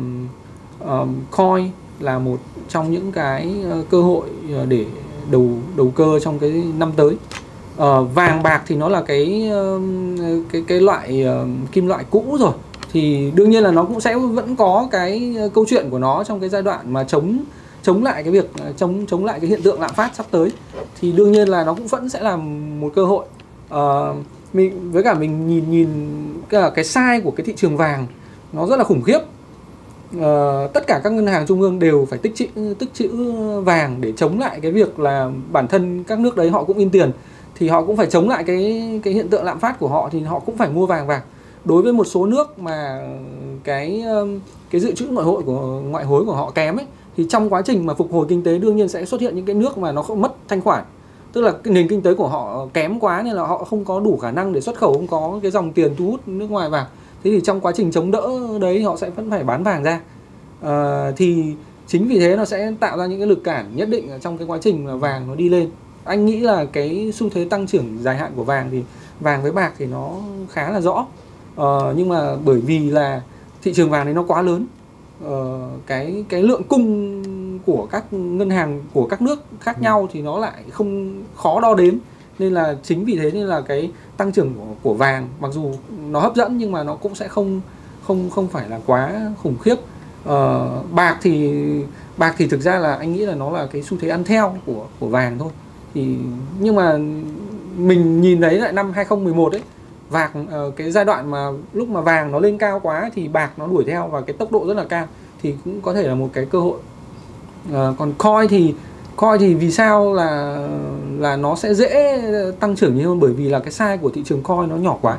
uh, coin là một trong những cái uh, cơ hội uh, để đầu đầu cơ trong cái năm tới. Uh, vàng bạc thì nó là cái uh, cái cái loại uh, kim loại cũ rồi, thì đương nhiên là nó cũng sẽ vẫn có cái uh, câu chuyện của nó trong cái giai đoạn mà chống chống lại cái việc uh, chống chống lại cái hiện tượng lạm phát sắp tới, thì đương nhiên là nó cũng vẫn sẽ là một cơ hội. Uh, mình với cả mình nhìn nhìn cái, cái size của cái thị trường vàng nó rất là khủng khiếp. Uh, tất cả các ngân hàng trung ương đều phải tích trữ tích trữ vàng để chống lại cái việc là bản thân các nước đấy họ cũng in tiền, thì họ cũng phải chống lại cái cái hiện tượng lạm phát của họ, thì họ cũng phải mua vàng vàng. Đối với một số nước mà cái cái dự trữ ngoại hối của ngoại hối của họ kém ấy, thì trong quá trình mà phục hồi kinh tế đương nhiên sẽ xuất hiện những cái nước mà nó không mất thanh khoản, tức là cái nền kinh tế của họ kém quá nên là họ không có đủ khả năng để xuất khẩu, không có cái dòng tiền thu hút nước ngoài vào. Thế thì trong quá trình chống đỡ đấy họ sẽ vẫn phải bán vàng ra. À, thì chính vì thế nó sẽ tạo ra những cái lực cản nhất định trong cái quá trình mà vàng nó đi lên. Anh nghĩ là cái xu thế tăng trưởng dài hạn của vàng thì vàng với bạc thì nó khá là rõ. Ờ, nhưng mà bởi vì là thị trường vàng đấy nó quá lớn, ờ, cái cái lượng cung của các ngân hàng của các nước khác nhau thì nó lại không khó đo đếm, nên là chính vì thế nên là cái tăng trưởng của, của vàng mặc dù nó hấp dẫn nhưng mà nó cũng sẽ không không không phải là quá khủng khiếp. Ờ, bạc thì bạc thì thực ra là anh nghĩ là nó là cái xu thế ăn theo của của vàng thôi. Thì nhưng mà mình nhìn thấy lại năm hai không một một ấy, vàng uh, cái giai đoạn mà lúc mà vàng nó lên cao quá thì bạc nó đuổi theo và cái tốc độ rất là cao, thì cũng có thể là một cái cơ hội. Uh, còn coin thì coin thì vì sao là là nó sẽ dễ tăng trưởng nhiều hơn, bởi vì là cái size của thị trường coin nó nhỏ quá.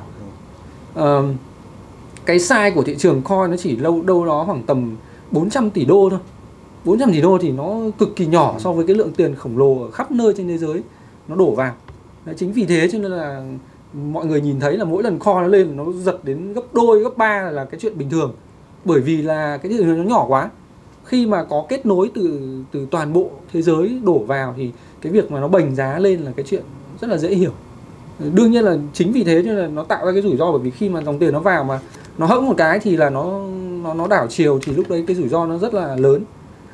Uh, cái size của thị trường coin nó chỉ lâu đâu đó khoảng tầm bốn trăm tỷ đô thôi. bốn trăm tỷ đô thì nó cực kỳ nhỏ so với cái lượng tiền khổng lồ ở khắp nơi trên thế giới nó đổ vào. Đấy, chính vì thế cho nên là mọi người nhìn thấy là mỗi lần coin nó lên nó giật đến gấp đôi, gấp ba là cái chuyện bình thường. Bởi vì là cái thị trường nó nhỏ quá. Khi mà có kết nối từ từ toàn bộ thế giới đổ vào thì cái việc mà nó bành giá lên là cái chuyện rất là dễ hiểu. Đương nhiên là chính vì thế cho nên là nó tạo ra cái rủi ro, bởi vì khi mà dòng tiền nó vào mà nó hẫng một cái thì là nó nó nó đảo chiều, thì lúc đấy cái rủi ro nó rất là lớn.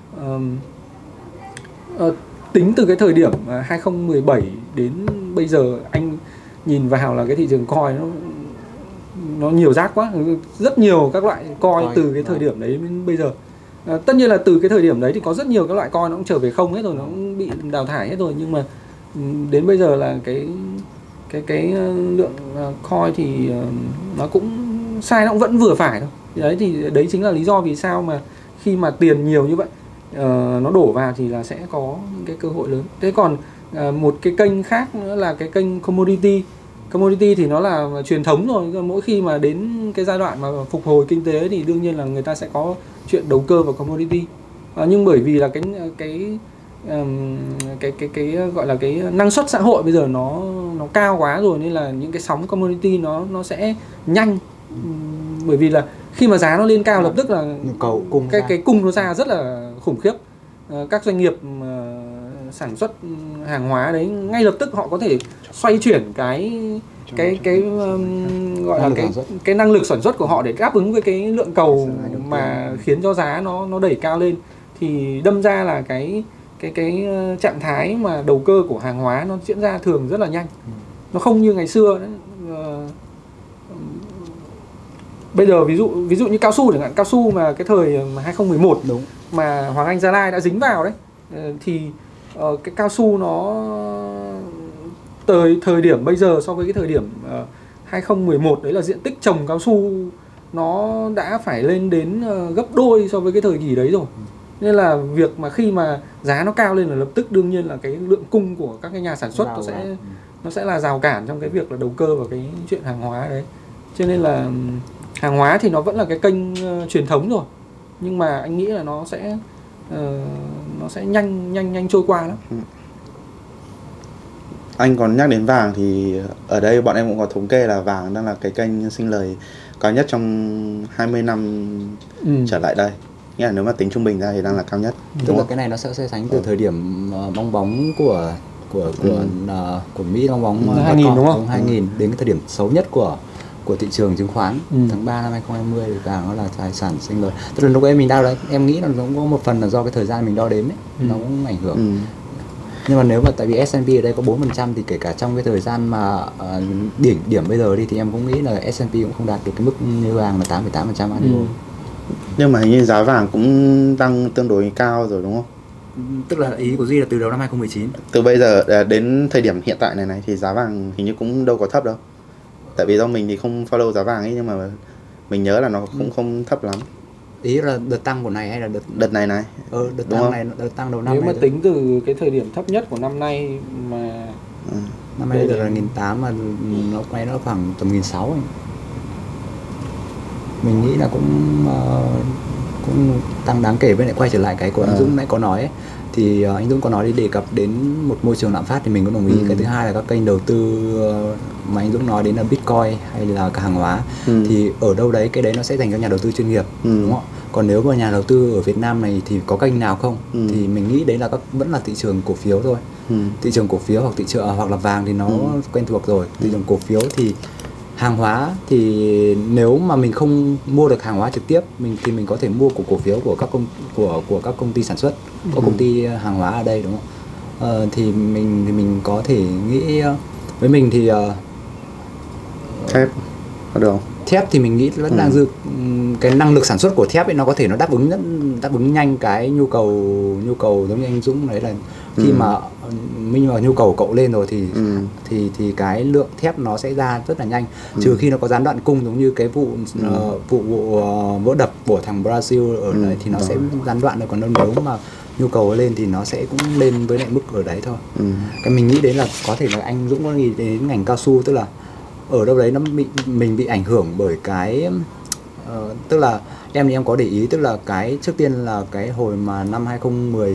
Uh, uh, tính từ cái thời điểm uh, hai không một bảy đến bây giờ anh nhìn vào là cái thị trường coin nó nó nhiều rác quá, rất nhiều các loại coin từ cái thời điểm đấy đến bây giờ. Uh, tất nhiên là từ cái thời điểm đấy thì có rất nhiều các loại coin nó cũng trở về không hết rồi, nó cũng bị đào thải hết rồi, nhưng mà um, đến bây giờ là cái cái cái lượng uh, coin thì uh, nó cũng size nó cũng vẫn vừa phải thôi. Đấy thì đấy chính là lý do vì sao mà khi mà tiền nhiều như vậy uh, nó đổ vào thì là sẽ có những cái cơ hội lớn. Thế còn uh, một cái kênh khác nữa là cái kênh commodity. Commodity thì nó là truyền thống rồi, mỗi khi mà đến cái giai đoạn mà phục hồi kinh tế thì đương nhiên là người ta sẽ có chuyện đầu cơ vào commodity. Uh, nhưng bởi vì là cái cái um, cái cái cái gọi là cái năng suất xã hội bây giờ nó nó cao quá rồi, nên là những cái sóng commodity nó nó sẽ nhanh. Um, bởi vì là khi mà giá nó lên cao lập tức là cầu cung cái ra. cái cung nó ra rất là khủng khiếp. Uh, các doanh nghiệp uh, sản xuất hàng hóa đấy ngay lập tức họ có thể xoay chuyển cái cái cái um, gọi là cái cái năng lực sản xuất của họ để đáp ứng với cái lượng cầu mà khiến cho giá nó nó đẩy cao lên, thì đâm ra là cái cái cái trạng thái mà đầu cơ của hàng hóa nó diễn ra thường rất là nhanh. Nó không như ngày xưa đấy. Uh, bây giờ ví dụ ví dụ như cao su chẳng hạn, cao su mà cái thời hai không một một đúng mà Hoàng Anh Gia Lai đã dính vào đấy, thì ờ, cái cao su nó tới thời điểm bây giờ so với cái thời điểm uh, hai không một một, đấy là diện tích trồng cao su nó đã phải lên đến uh, gấp đôi so với cái thời kỳ đấy rồi. Nên là việc mà khi mà giá nó cao lên là lập tức đương nhiên là cái lượng cung của các cái nhà sản xuất nó sẽ nó sẽ là rào cản trong cái việc là đầu cơ vào cái chuyện hàng hóa đấy. Cho nên là hàng hóa thì nó vẫn là cái kênh uh, truyền thống rồi, nhưng mà anh nghĩ là nó sẽ uh, nó sẽ nhanh nhanh nhanh trôi qua lắm. Ừ. Anh còn nhắc đến vàng thì ở đây bọn em cũng có thống kê là vàng đang là cái kênh sinh lời cao nhất trong hai mươi năm ừ. trở lại đây. Nghĩa là nếu mà tính trung bình ra thì đang là cao nhất. Tức là cái này nó sẽ so sánh từ ừ. thời điểm uh, bong bóng của của của ừ. uh, của Mỹ, bong bóng uh, hai nghìn đúng không? hai nghìn đến cái thời điểm xấu nhất của của thị trường chứng khoán ừ. tháng ba năm hai không hai không thì vàng nó là tài sản sinh lời. Tức là lúc ấy mình đo đấy, em nghĩ là nó cũng có một phần là do cái thời gian mình đo đếm ấy, ừ. nó cũng ảnh hưởng. Ừ. Nhưng mà nếu mà tại vì ét and pê ở đây có bốn phần trăm thì kể cả trong cái thời gian mà uh, đỉnh điểm bây giờ đi thì em cũng nghĩ là ét and pê cũng không đạt được cái mức như vàng là tám phẩy tám phần trăm annual. Ừ. Nhưng mà hình như giá vàng cũng tăng tương đối cao rồi đúng không? Tức là ý của Duy là từ đầu năm hai không một chín. Từ bây giờ đến thời điểm hiện tại này này thì giá vàng hình như cũng đâu có thấp đâu. Tại vì do mình thì không follow giá vàng ấy, nhưng mà mình nhớ là nó cũng ừ. không thấp lắm. Ý là đợt tăng của này hay là đợt đợt này này? Ờ, đợt tăng này, đợt tăng đầu năm nếu này. Nếu mà tính từ cái thời điểm thấp nhất của năm nay mà ừ. năm nay là một nghìn tám trăm mà nó quay nó khoảng tầm một nghìn sáu trăm. Mình nghĩ là cũng uh, cũng tăng đáng kể. Với lại quay trở lại cái của anh à. Dũng nãy có nói ấy, thì uh, anh Dũng có nói đi đề cập đến một môi trường lạm phát thì mình cũng đồng ý. Ừ. Cái thứ hai là các kênh đầu tư uh, mà anh Dũng nói đến là Bitcoin hay là cả hàng hóa ừ. thì ở đâu đấy cái đấy nó sẽ dành cho nhà đầu tư chuyên nghiệp ừ. đúng không? Còn nếu mà nhà đầu tư ở Việt Nam này thì có kênh nào không? Ừ. Thì mình nghĩ đấy là các vẫn là thị trường cổ phiếu thôi. Ừ. Thị trường cổ phiếu hoặc thị trường hoặc là vàng thì nó ừ. quen thuộc rồi. Thị trường cổ phiếu thì hàng hóa thì nếu mà mình không mua được hàng hóa trực tiếp mình thì mình có thể mua của cổ phiếu của các công của của các công ty sản xuất, có công ty hàng hóa ở đây đúng không? Ờ, thì mình thì mình có thể nghĩ với mình thì uh, thép có được không? Thép thì mình nghĩ vẫn ừ. đang dư cái năng lực sản xuất của thép ấy, nó có thể nó đáp ứng rất, đáp ứng nhanh cái nhu cầu nhu cầu giống như anh Dũng đấy là khi ừ. mà mình mà nhu cầu cậu lên rồi thì ừ. thì thì cái lượng thép nó sẽ ra rất là nhanh ừ. trừ khi nó có gián đoạn cung giống như cái vụ ừ. uh, vụ, vụ uh, vỡ đập của thằng Brazil ở ừ. đấy thì nó ừ. sẽ gián đoạn được, còn nếu mà nhu cầu lên thì nó sẽ cũng lên với lại mức ở đấy thôi. Ừ. Cái mình nghĩ đến là có thể là anh Dũng có nghĩ đến ngành cao su, tức là ở đâu đấy nó bị mình bị ảnh hưởng bởi cái uh, tức là em thì em có để ý, tức là cái trước tiên là cái hồi mà năm hai không một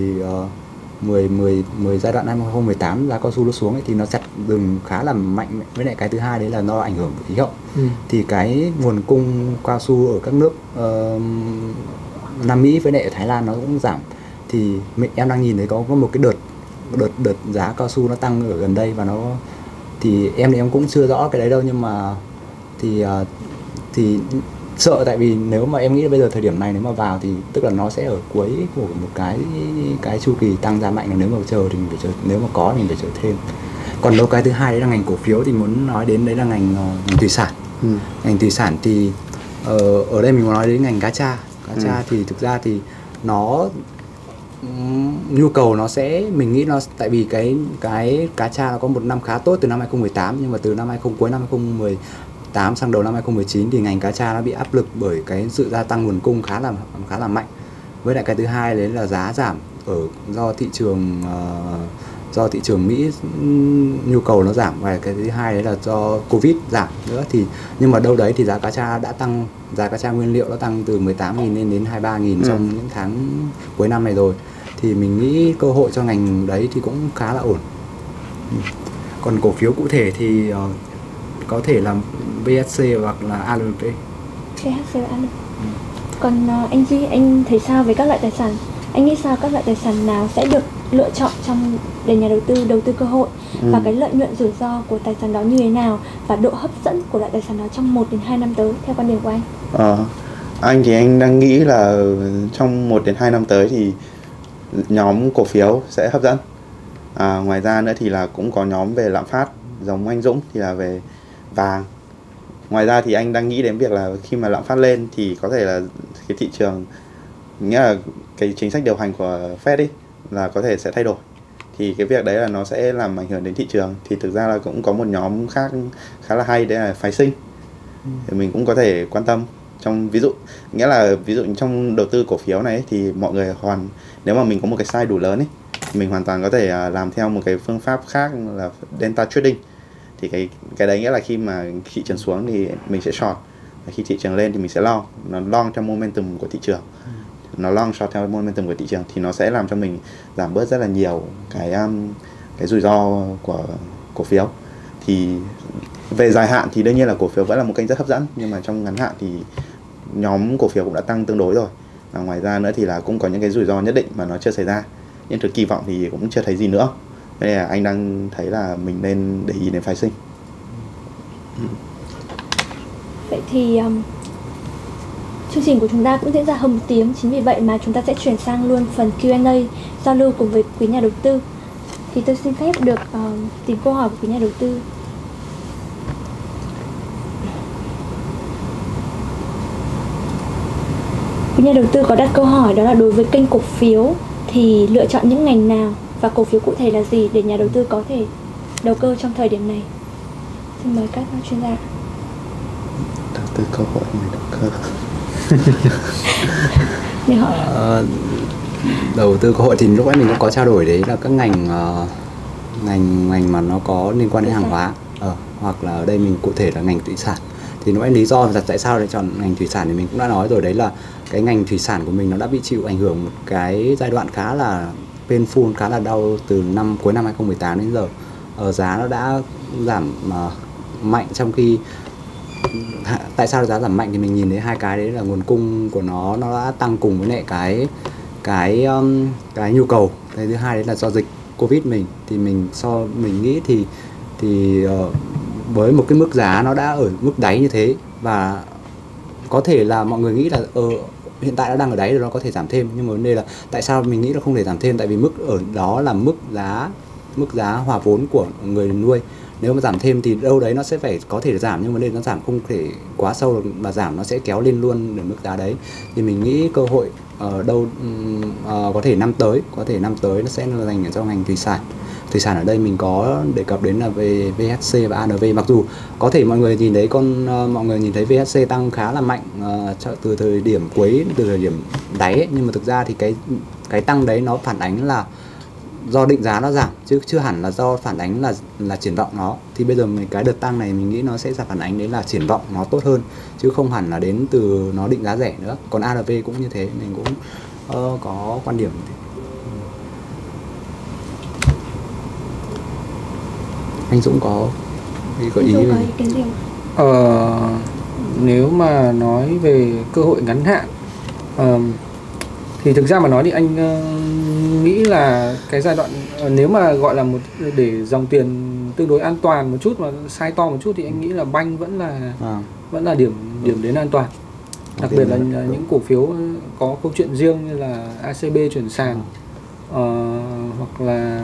không giai đoạn năm hai không một tám giá cao su nó xuống ấy, thì nó chặt rừng khá là mạnh. Với lại cái thứ hai đấy là do ảnh hưởng của khí hậu. Ừ. Thì cái nguồn cung cao su ở các nước uh, Nam Mỹ với lại Thái Lan nó cũng giảm. Thì em đang nhìn thấy có có một cái đợt đợt đợt giá cao su nó tăng ở gần đây, và nó thì em thì em cũng chưa rõ cái đấy đâu, nhưng mà thì uh, thì sợ, tại vì nếu mà em nghĩ bây giờ thời điểm này nếu mà vào thì tức là nó sẽ ở cuối của một cái cái chu kỳ tăng giá mạnh, nếu mà chờ thì mình phải chờ, nếu mà có thì mình phải chờ thêm. Còn đâu cái thứ hai đấy là ngành cổ phiếu thì muốn nói đến đấy là ngành, uh, ngành thủy sản. Ừ. Ngành thủy sản thì uh, ở đây mình muốn nói đến ngành cá tra. Cá tra ừ. thì thực ra thì nó nhu cầu nó sẽ, mình nghĩ nó tại vì cái cái cá tra nó có một năm khá tốt từ năm hai không một tám, nhưng mà từ năm hai không cuối năm hai không một tám sang đầu năm hai không một chín thì ngành cá tra nó bị áp lực bởi cái sự gia tăng nguồn cung khá là khá là mạnh. Với lại cái thứ hai đấy là giá giảm ở do thị trường uh, do thị trường Mỹ nhu cầu nó giảm, và cái thứ hai đấy là do Covid giảm nữa. Thì nhưng mà đâu đấy thì giá cá tra đã tăng, giá cá tra nguyên liệu nó tăng từ mười tám nghìn lên đến hai mươi ba nghìn ừ. trong những tháng cuối năm này rồi. Thì mình nghĩ cơ hội cho ngành đấy thì cũng khá là ổn. Còn cổ phiếu cụ thể thì uh, có thể là vê ét xê hoặc là a lờ pê. vê ét xê và a lờ pê. Ừ. Còn uh, anh Duy, anh thấy sao về các loại tài sản? Anh nghĩ sao các loại tài sản nào sẽ được lựa chọn trong để nhà đầu tư đầu tư cơ hội, ừ. và cái lợi nhuận rủi ro của tài sản đó như thế nào, và độ hấp dẫn của loại tài sản đó trong một đến hai năm tới theo quan điểm của anh? Ờ, anh thì anh đang nghĩ là trong một đến hai năm tới thì nhóm cổ phiếu sẽ hấp dẫn. À, ngoài ra nữa thì là cũng có nhóm về lạm phát giống anh Dũng thì là về vàng. Ngoài ra thì anh đang nghĩ đến việc là khi mà lạm phát lên thì có thể là cái thị trường, nghĩa là cái chính sách điều hành của Fed ấy là có thể sẽ thay đổi. thì cái việc đấy là nó sẽ làm ảnh hưởng đến thị trường. Thì thực ra là cũng có một nhóm khác khá là hay, đấy là phái sinh. Ừ. Thì mình cũng có thể quan tâm trong ví dụ, nghĩa là ví dụ trong đầu tư cổ phiếu này ấy, thì mọi người hoàn nếu mà mình có một cái size đủ lớn ấy, mình hoàn toàn có thể làm theo một cái phương pháp khác là delta trading. Thì cái cái đấy nghĩa là khi mà thị trường xuống thì mình sẽ short, và khi thị trường lên thì mình sẽ long. Nó long theo momentum của thị trường, nó long short theo momentum của thị trường, thì nó sẽ làm cho mình giảm bớt rất là nhiều cái um, cái rủi ro của cổ phiếu. Thì về dài hạn thì đương nhiên là cổ phiếu vẫn là một kênh rất hấp dẫn, nhưng mà trong ngắn hạn thì nhóm cổ phiếu cũng đã tăng tương đối rồi. Và ngoài ra nữa thì là cũng có những cái rủi ro nhất định mà nó chưa xảy ra, nhưng thực kỳ vọng thì cũng chưa thấy gì nữa. Nên là anh đang thấy là mình nên để ý đến phái sinh. Vậy thì um, chương trình của chúng ta cũng diễn ra hơn một tiếng, chính vì vậy mà chúng ta sẽ chuyển sang luôn phần Q and A, giao lưu cùng với quý nhà đầu tư. Thì tôi xin phép được uh, tìm câu hỏi của quý nhà đầu tư. Quý nhà đầu tư có đặt câu hỏi đó là đối với kênh cổ phiếu thì lựa chọn những ngành nào và cổ phiếu cụ thể là gì để nhà đầu tư có thể đầu cơ trong thời điểm này. Xin mời các chuyên gia. Đầu tư cơ hội người đầu cơ. Để hỏi. Uh, đầu tư cơ hội thì lúc nãy mình cũng có trao đổi đấy là các ngành uh, ngành ngành mà nó có liên quan đến hàng hóa, uh, hoặc là ở đây mình cụ thể là ngành thủy sản. Thì lúc nãy lý do là tại sao lại chọn ngành thủy sản thì mình cũng đã nói rồi, đấy là cái ngành thủy sản của mình nó đã bị chịu ảnh hưởng một cái giai đoạn khá là painful, khá là đau từ năm cuối năm hai không một tám đến giờ. Ở giá nó đã giảm uh, mạnh, trong khi tại sao giá giảm mạnh thì mình nhìn thấy hai cái đấy là nguồn cung của nó nó đã tăng cùng với lại cái cái um, cái nhu cầu. Cái thứ hai đấy là do dịch Covid mình thì mình so mình nghĩ thì thì uh, với một cái mức giá nó đã ở mức đáy như thế, và có thể là mọi người nghĩ là ờ, hiện tại nó đang ở đáy rồi, nó có thể giảm thêm, nhưng mà vấn đề là tại sao mình nghĩ là không thể giảm thêm, tại vì mức ở đó là mức giá mức giá hòa vốn của người nuôi. Nếu mà giảm thêm thì đâu đấy nó sẽ phải có thể giảm, nhưng vấn đề nó giảm không thể quá sâu được, mà giảm nó sẽ kéo lên luôn ở mức giá đấy. Thì mình nghĩ cơ hội ở đâu uh, có thể năm tới có thể năm tới nó sẽ là dành cho ngành thủy sản. Thủy sản ở đây mình có đề cập đến là về vê hát xê và a en vê. Mặc dù có thể mọi người nhìn thấy con uh, mọi người nhìn thấy vê hát xê tăng khá là mạnh uh, từ thời điểm cuối, từ thời điểm đáy ấy, nhưng mà thực ra thì cái cái tăng đấy nó phản ánh là do định giá nó giảm, chứ chưa hẳn là do phản ánh là là triển vọng nó. Thì bây giờ mình cái đợt tăng này mình nghĩ nó sẽ phản ánh đến là triển vọng nó tốt hơn, chứ không hẳn là đến từ nó định giá rẻ nữa. Còn a en vê cũng như thế, mình cũng uh, có quan điểm như thế. Anh Dũng có gợi ý gì? Ờ, nếu mà nói về cơ hội ngắn hạn uh, thì thực ra mà nói thì anh uh, nghĩ là cái giai đoạn uh, nếu mà gọi là một để dòng tiền tương đối an toàn một chút mà size to một chút thì anh nghĩ là banh vẫn là à. vẫn là điểm điểm đến an toàn. Đặc biệt là những cổ phiếu có câu chuyện riêng như là a xê bê chuyển sàn, uh, hoặc là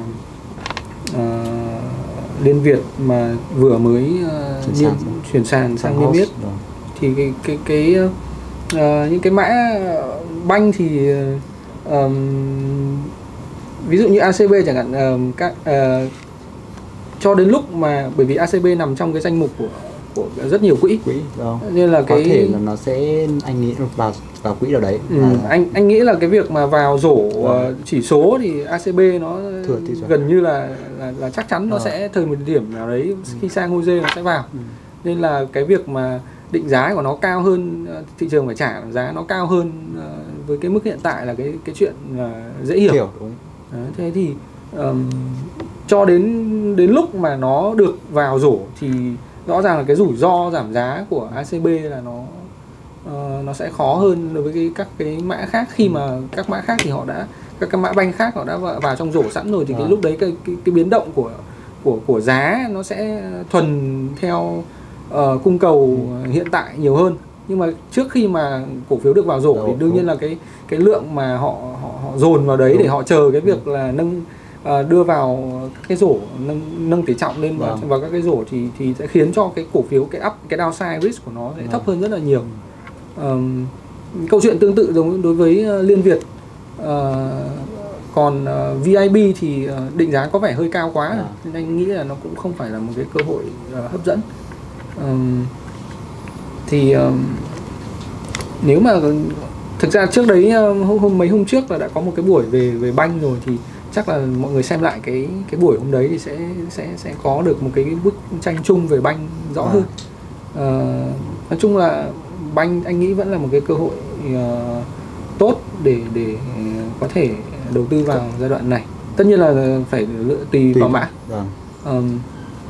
uh, Liên Việt mà vừa mới uh, chuyển, chuyển sàn sang niêm yết. Thì cái cái cái uh, những cái mã banh thì uh, um, ví dụ như a xê bê chẳng hạn, uh, các uh, cho đến lúc mà bởi vì a xê bê nằm trong cái danh mục của của rất nhiều quỹ, quỹ nên là có cái thể là nó sẽ anh nghĩ vào vào quỹ nào đấy. Ừ, à. anh anh nghĩ là cái việc mà vào rổ uh, chỉ số thì a xê bê nó gần như là là, là chắc chắn nó à. sẽ thời một điểm nào đấy khi sang Jose nó sẽ vào. Ừ. Nên là cái việc mà định giá của nó cao hơn, thị trường phải trả giá nó cao hơn uh, với cái mức hiện tại là cái cái chuyện uh, dễ hiểu. hiểu đúng. Đấy, thế thì um, cho đến đến lúc mà nó được vào rổ thì rõ ràng là cái rủi ro giảm giá của a xê bê là nó uh, nó sẽ khó hơn đối với cái, các cái mã khác, khi mà các mã khác thì họ đã các cái mã banh khác họ đã vào, vào trong rổ sẵn rồi, thì cái à. lúc đấy cái, cái cái biến động của của của giá nó sẽ thuần theo uh, cung cầu hiện tại nhiều hơn. Nhưng mà trước khi mà cổ phiếu được vào rổ đúng, thì đương đúng. nhiên là cái cái lượng mà họ họ, họ dồn vào đấy đúng. để họ chờ cái việc đúng. là nâng uh, đưa vào cái rổ, nâng nâng tỷ trọng lên vào, vào các cái rổ thì thì sẽ khiến cho cái cổ phiếu cái up cái downside risk của nó sẽ thấp hơn rất là nhiều. Um, câu chuyện tương tự giống đối với uh, Liên Việt, uh, Còn uh, vê i bê thì uh, định giá có vẻ hơi cao quá, à. nên anh nghĩ là nó cũng không phải là một cái cơ hội uh, hấp dẫn. Um, thì um, nếu mà thực ra trước đấy uh, hôm, hôm mấy hôm trước là đã có một cái buổi về về banh rồi, thì chắc là mọi người xem lại cái cái buổi hôm đấy thì sẽ sẽ sẽ có được một cái bức tranh chung về banh rõ à. hơn. Uh, nói chung là banh anh nghĩ vẫn là một cái cơ hội uh, tốt để để có thể đầu tư vào giai đoạn này. Tất nhiên là phải lựa tùy, tùy vào mã. Vâng. Um,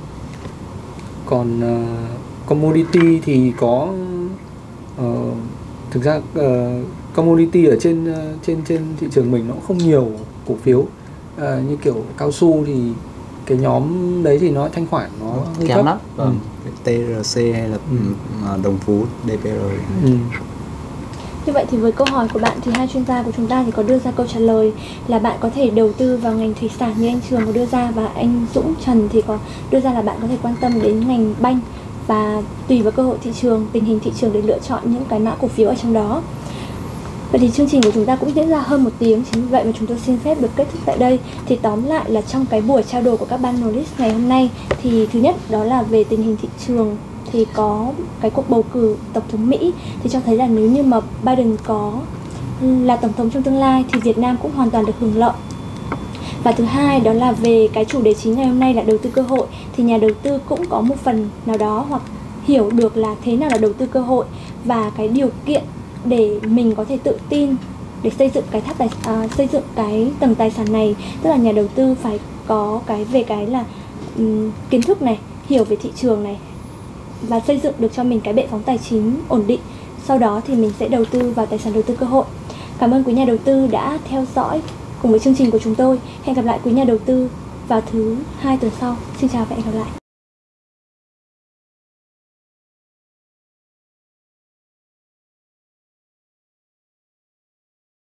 còn uh, commodity thì có uh, thực ra uh, commodity ở trên uh, trên trên thị trường mình nó cũng không nhiều cổ phiếu, uh, như kiểu cao su thì cái nhóm đấy thì nó thanh khoản nó hơi kém thấp lắm. Vâng. Ừ. tê rờ xê hay là ừ. Đồng Phú, đê pê rờ. Ừ. Như vậy thì với câu hỏi của bạn thì hai chuyên gia của chúng ta thì có đưa ra câu trả lời là bạn có thể đầu tư vào ngành thủy sản như anh Trường có đưa ra, và anh Dũng Trần thì có đưa ra là bạn có thể quan tâm đến ngành banh và tùy vào cơ hội thị trường, tình hình thị trường để lựa chọn những cái mã cổ phiếu ở trong đó. Vậy thì chương trình của chúng ta cũng diễn ra hơn một tiếng, chính vì vậy mà chúng tôi xin phép được kết thúc tại đây. Thì tóm lại là trong cái buổi trao đổi của các panelist ngày hôm nay thì thứ nhất đó là về tình hình thị trường, thì có cái cuộc bầu cử tổng thống Mỹ thì cho thấy là nếu như mà Biden có là tổng thống trong tương lai thì Việt Nam cũng hoàn toàn được hưởng lợi. Và thứ hai đó là về cái chủ đề chính ngày hôm nay là đầu tư cơ hội, thì nhà đầu tư cũng có một phần nào đó hoặc hiểu được là thế nào là đầu tư cơ hội và cái điều kiện để mình có thể tự tin để xây dựng cái tháp tài à, xây dựng cái tầng tài sản này, tức là nhà đầu tư phải có cái về cái là um, kiến thức này, hiểu về thị trường này và xây dựng được cho mình cái bệ phóng tài chính ổn định. Sau đó thì mình sẽ đầu tư vào tài sản đầu tư cơ hội. Cảm ơn quý nhà đầu tư đã theo dõi cùng với chương trình của chúng tôi. Hẹn gặp lại quý nhà đầu tư vào thứ hai tuần sau. Xin chào và hẹn gặp lại.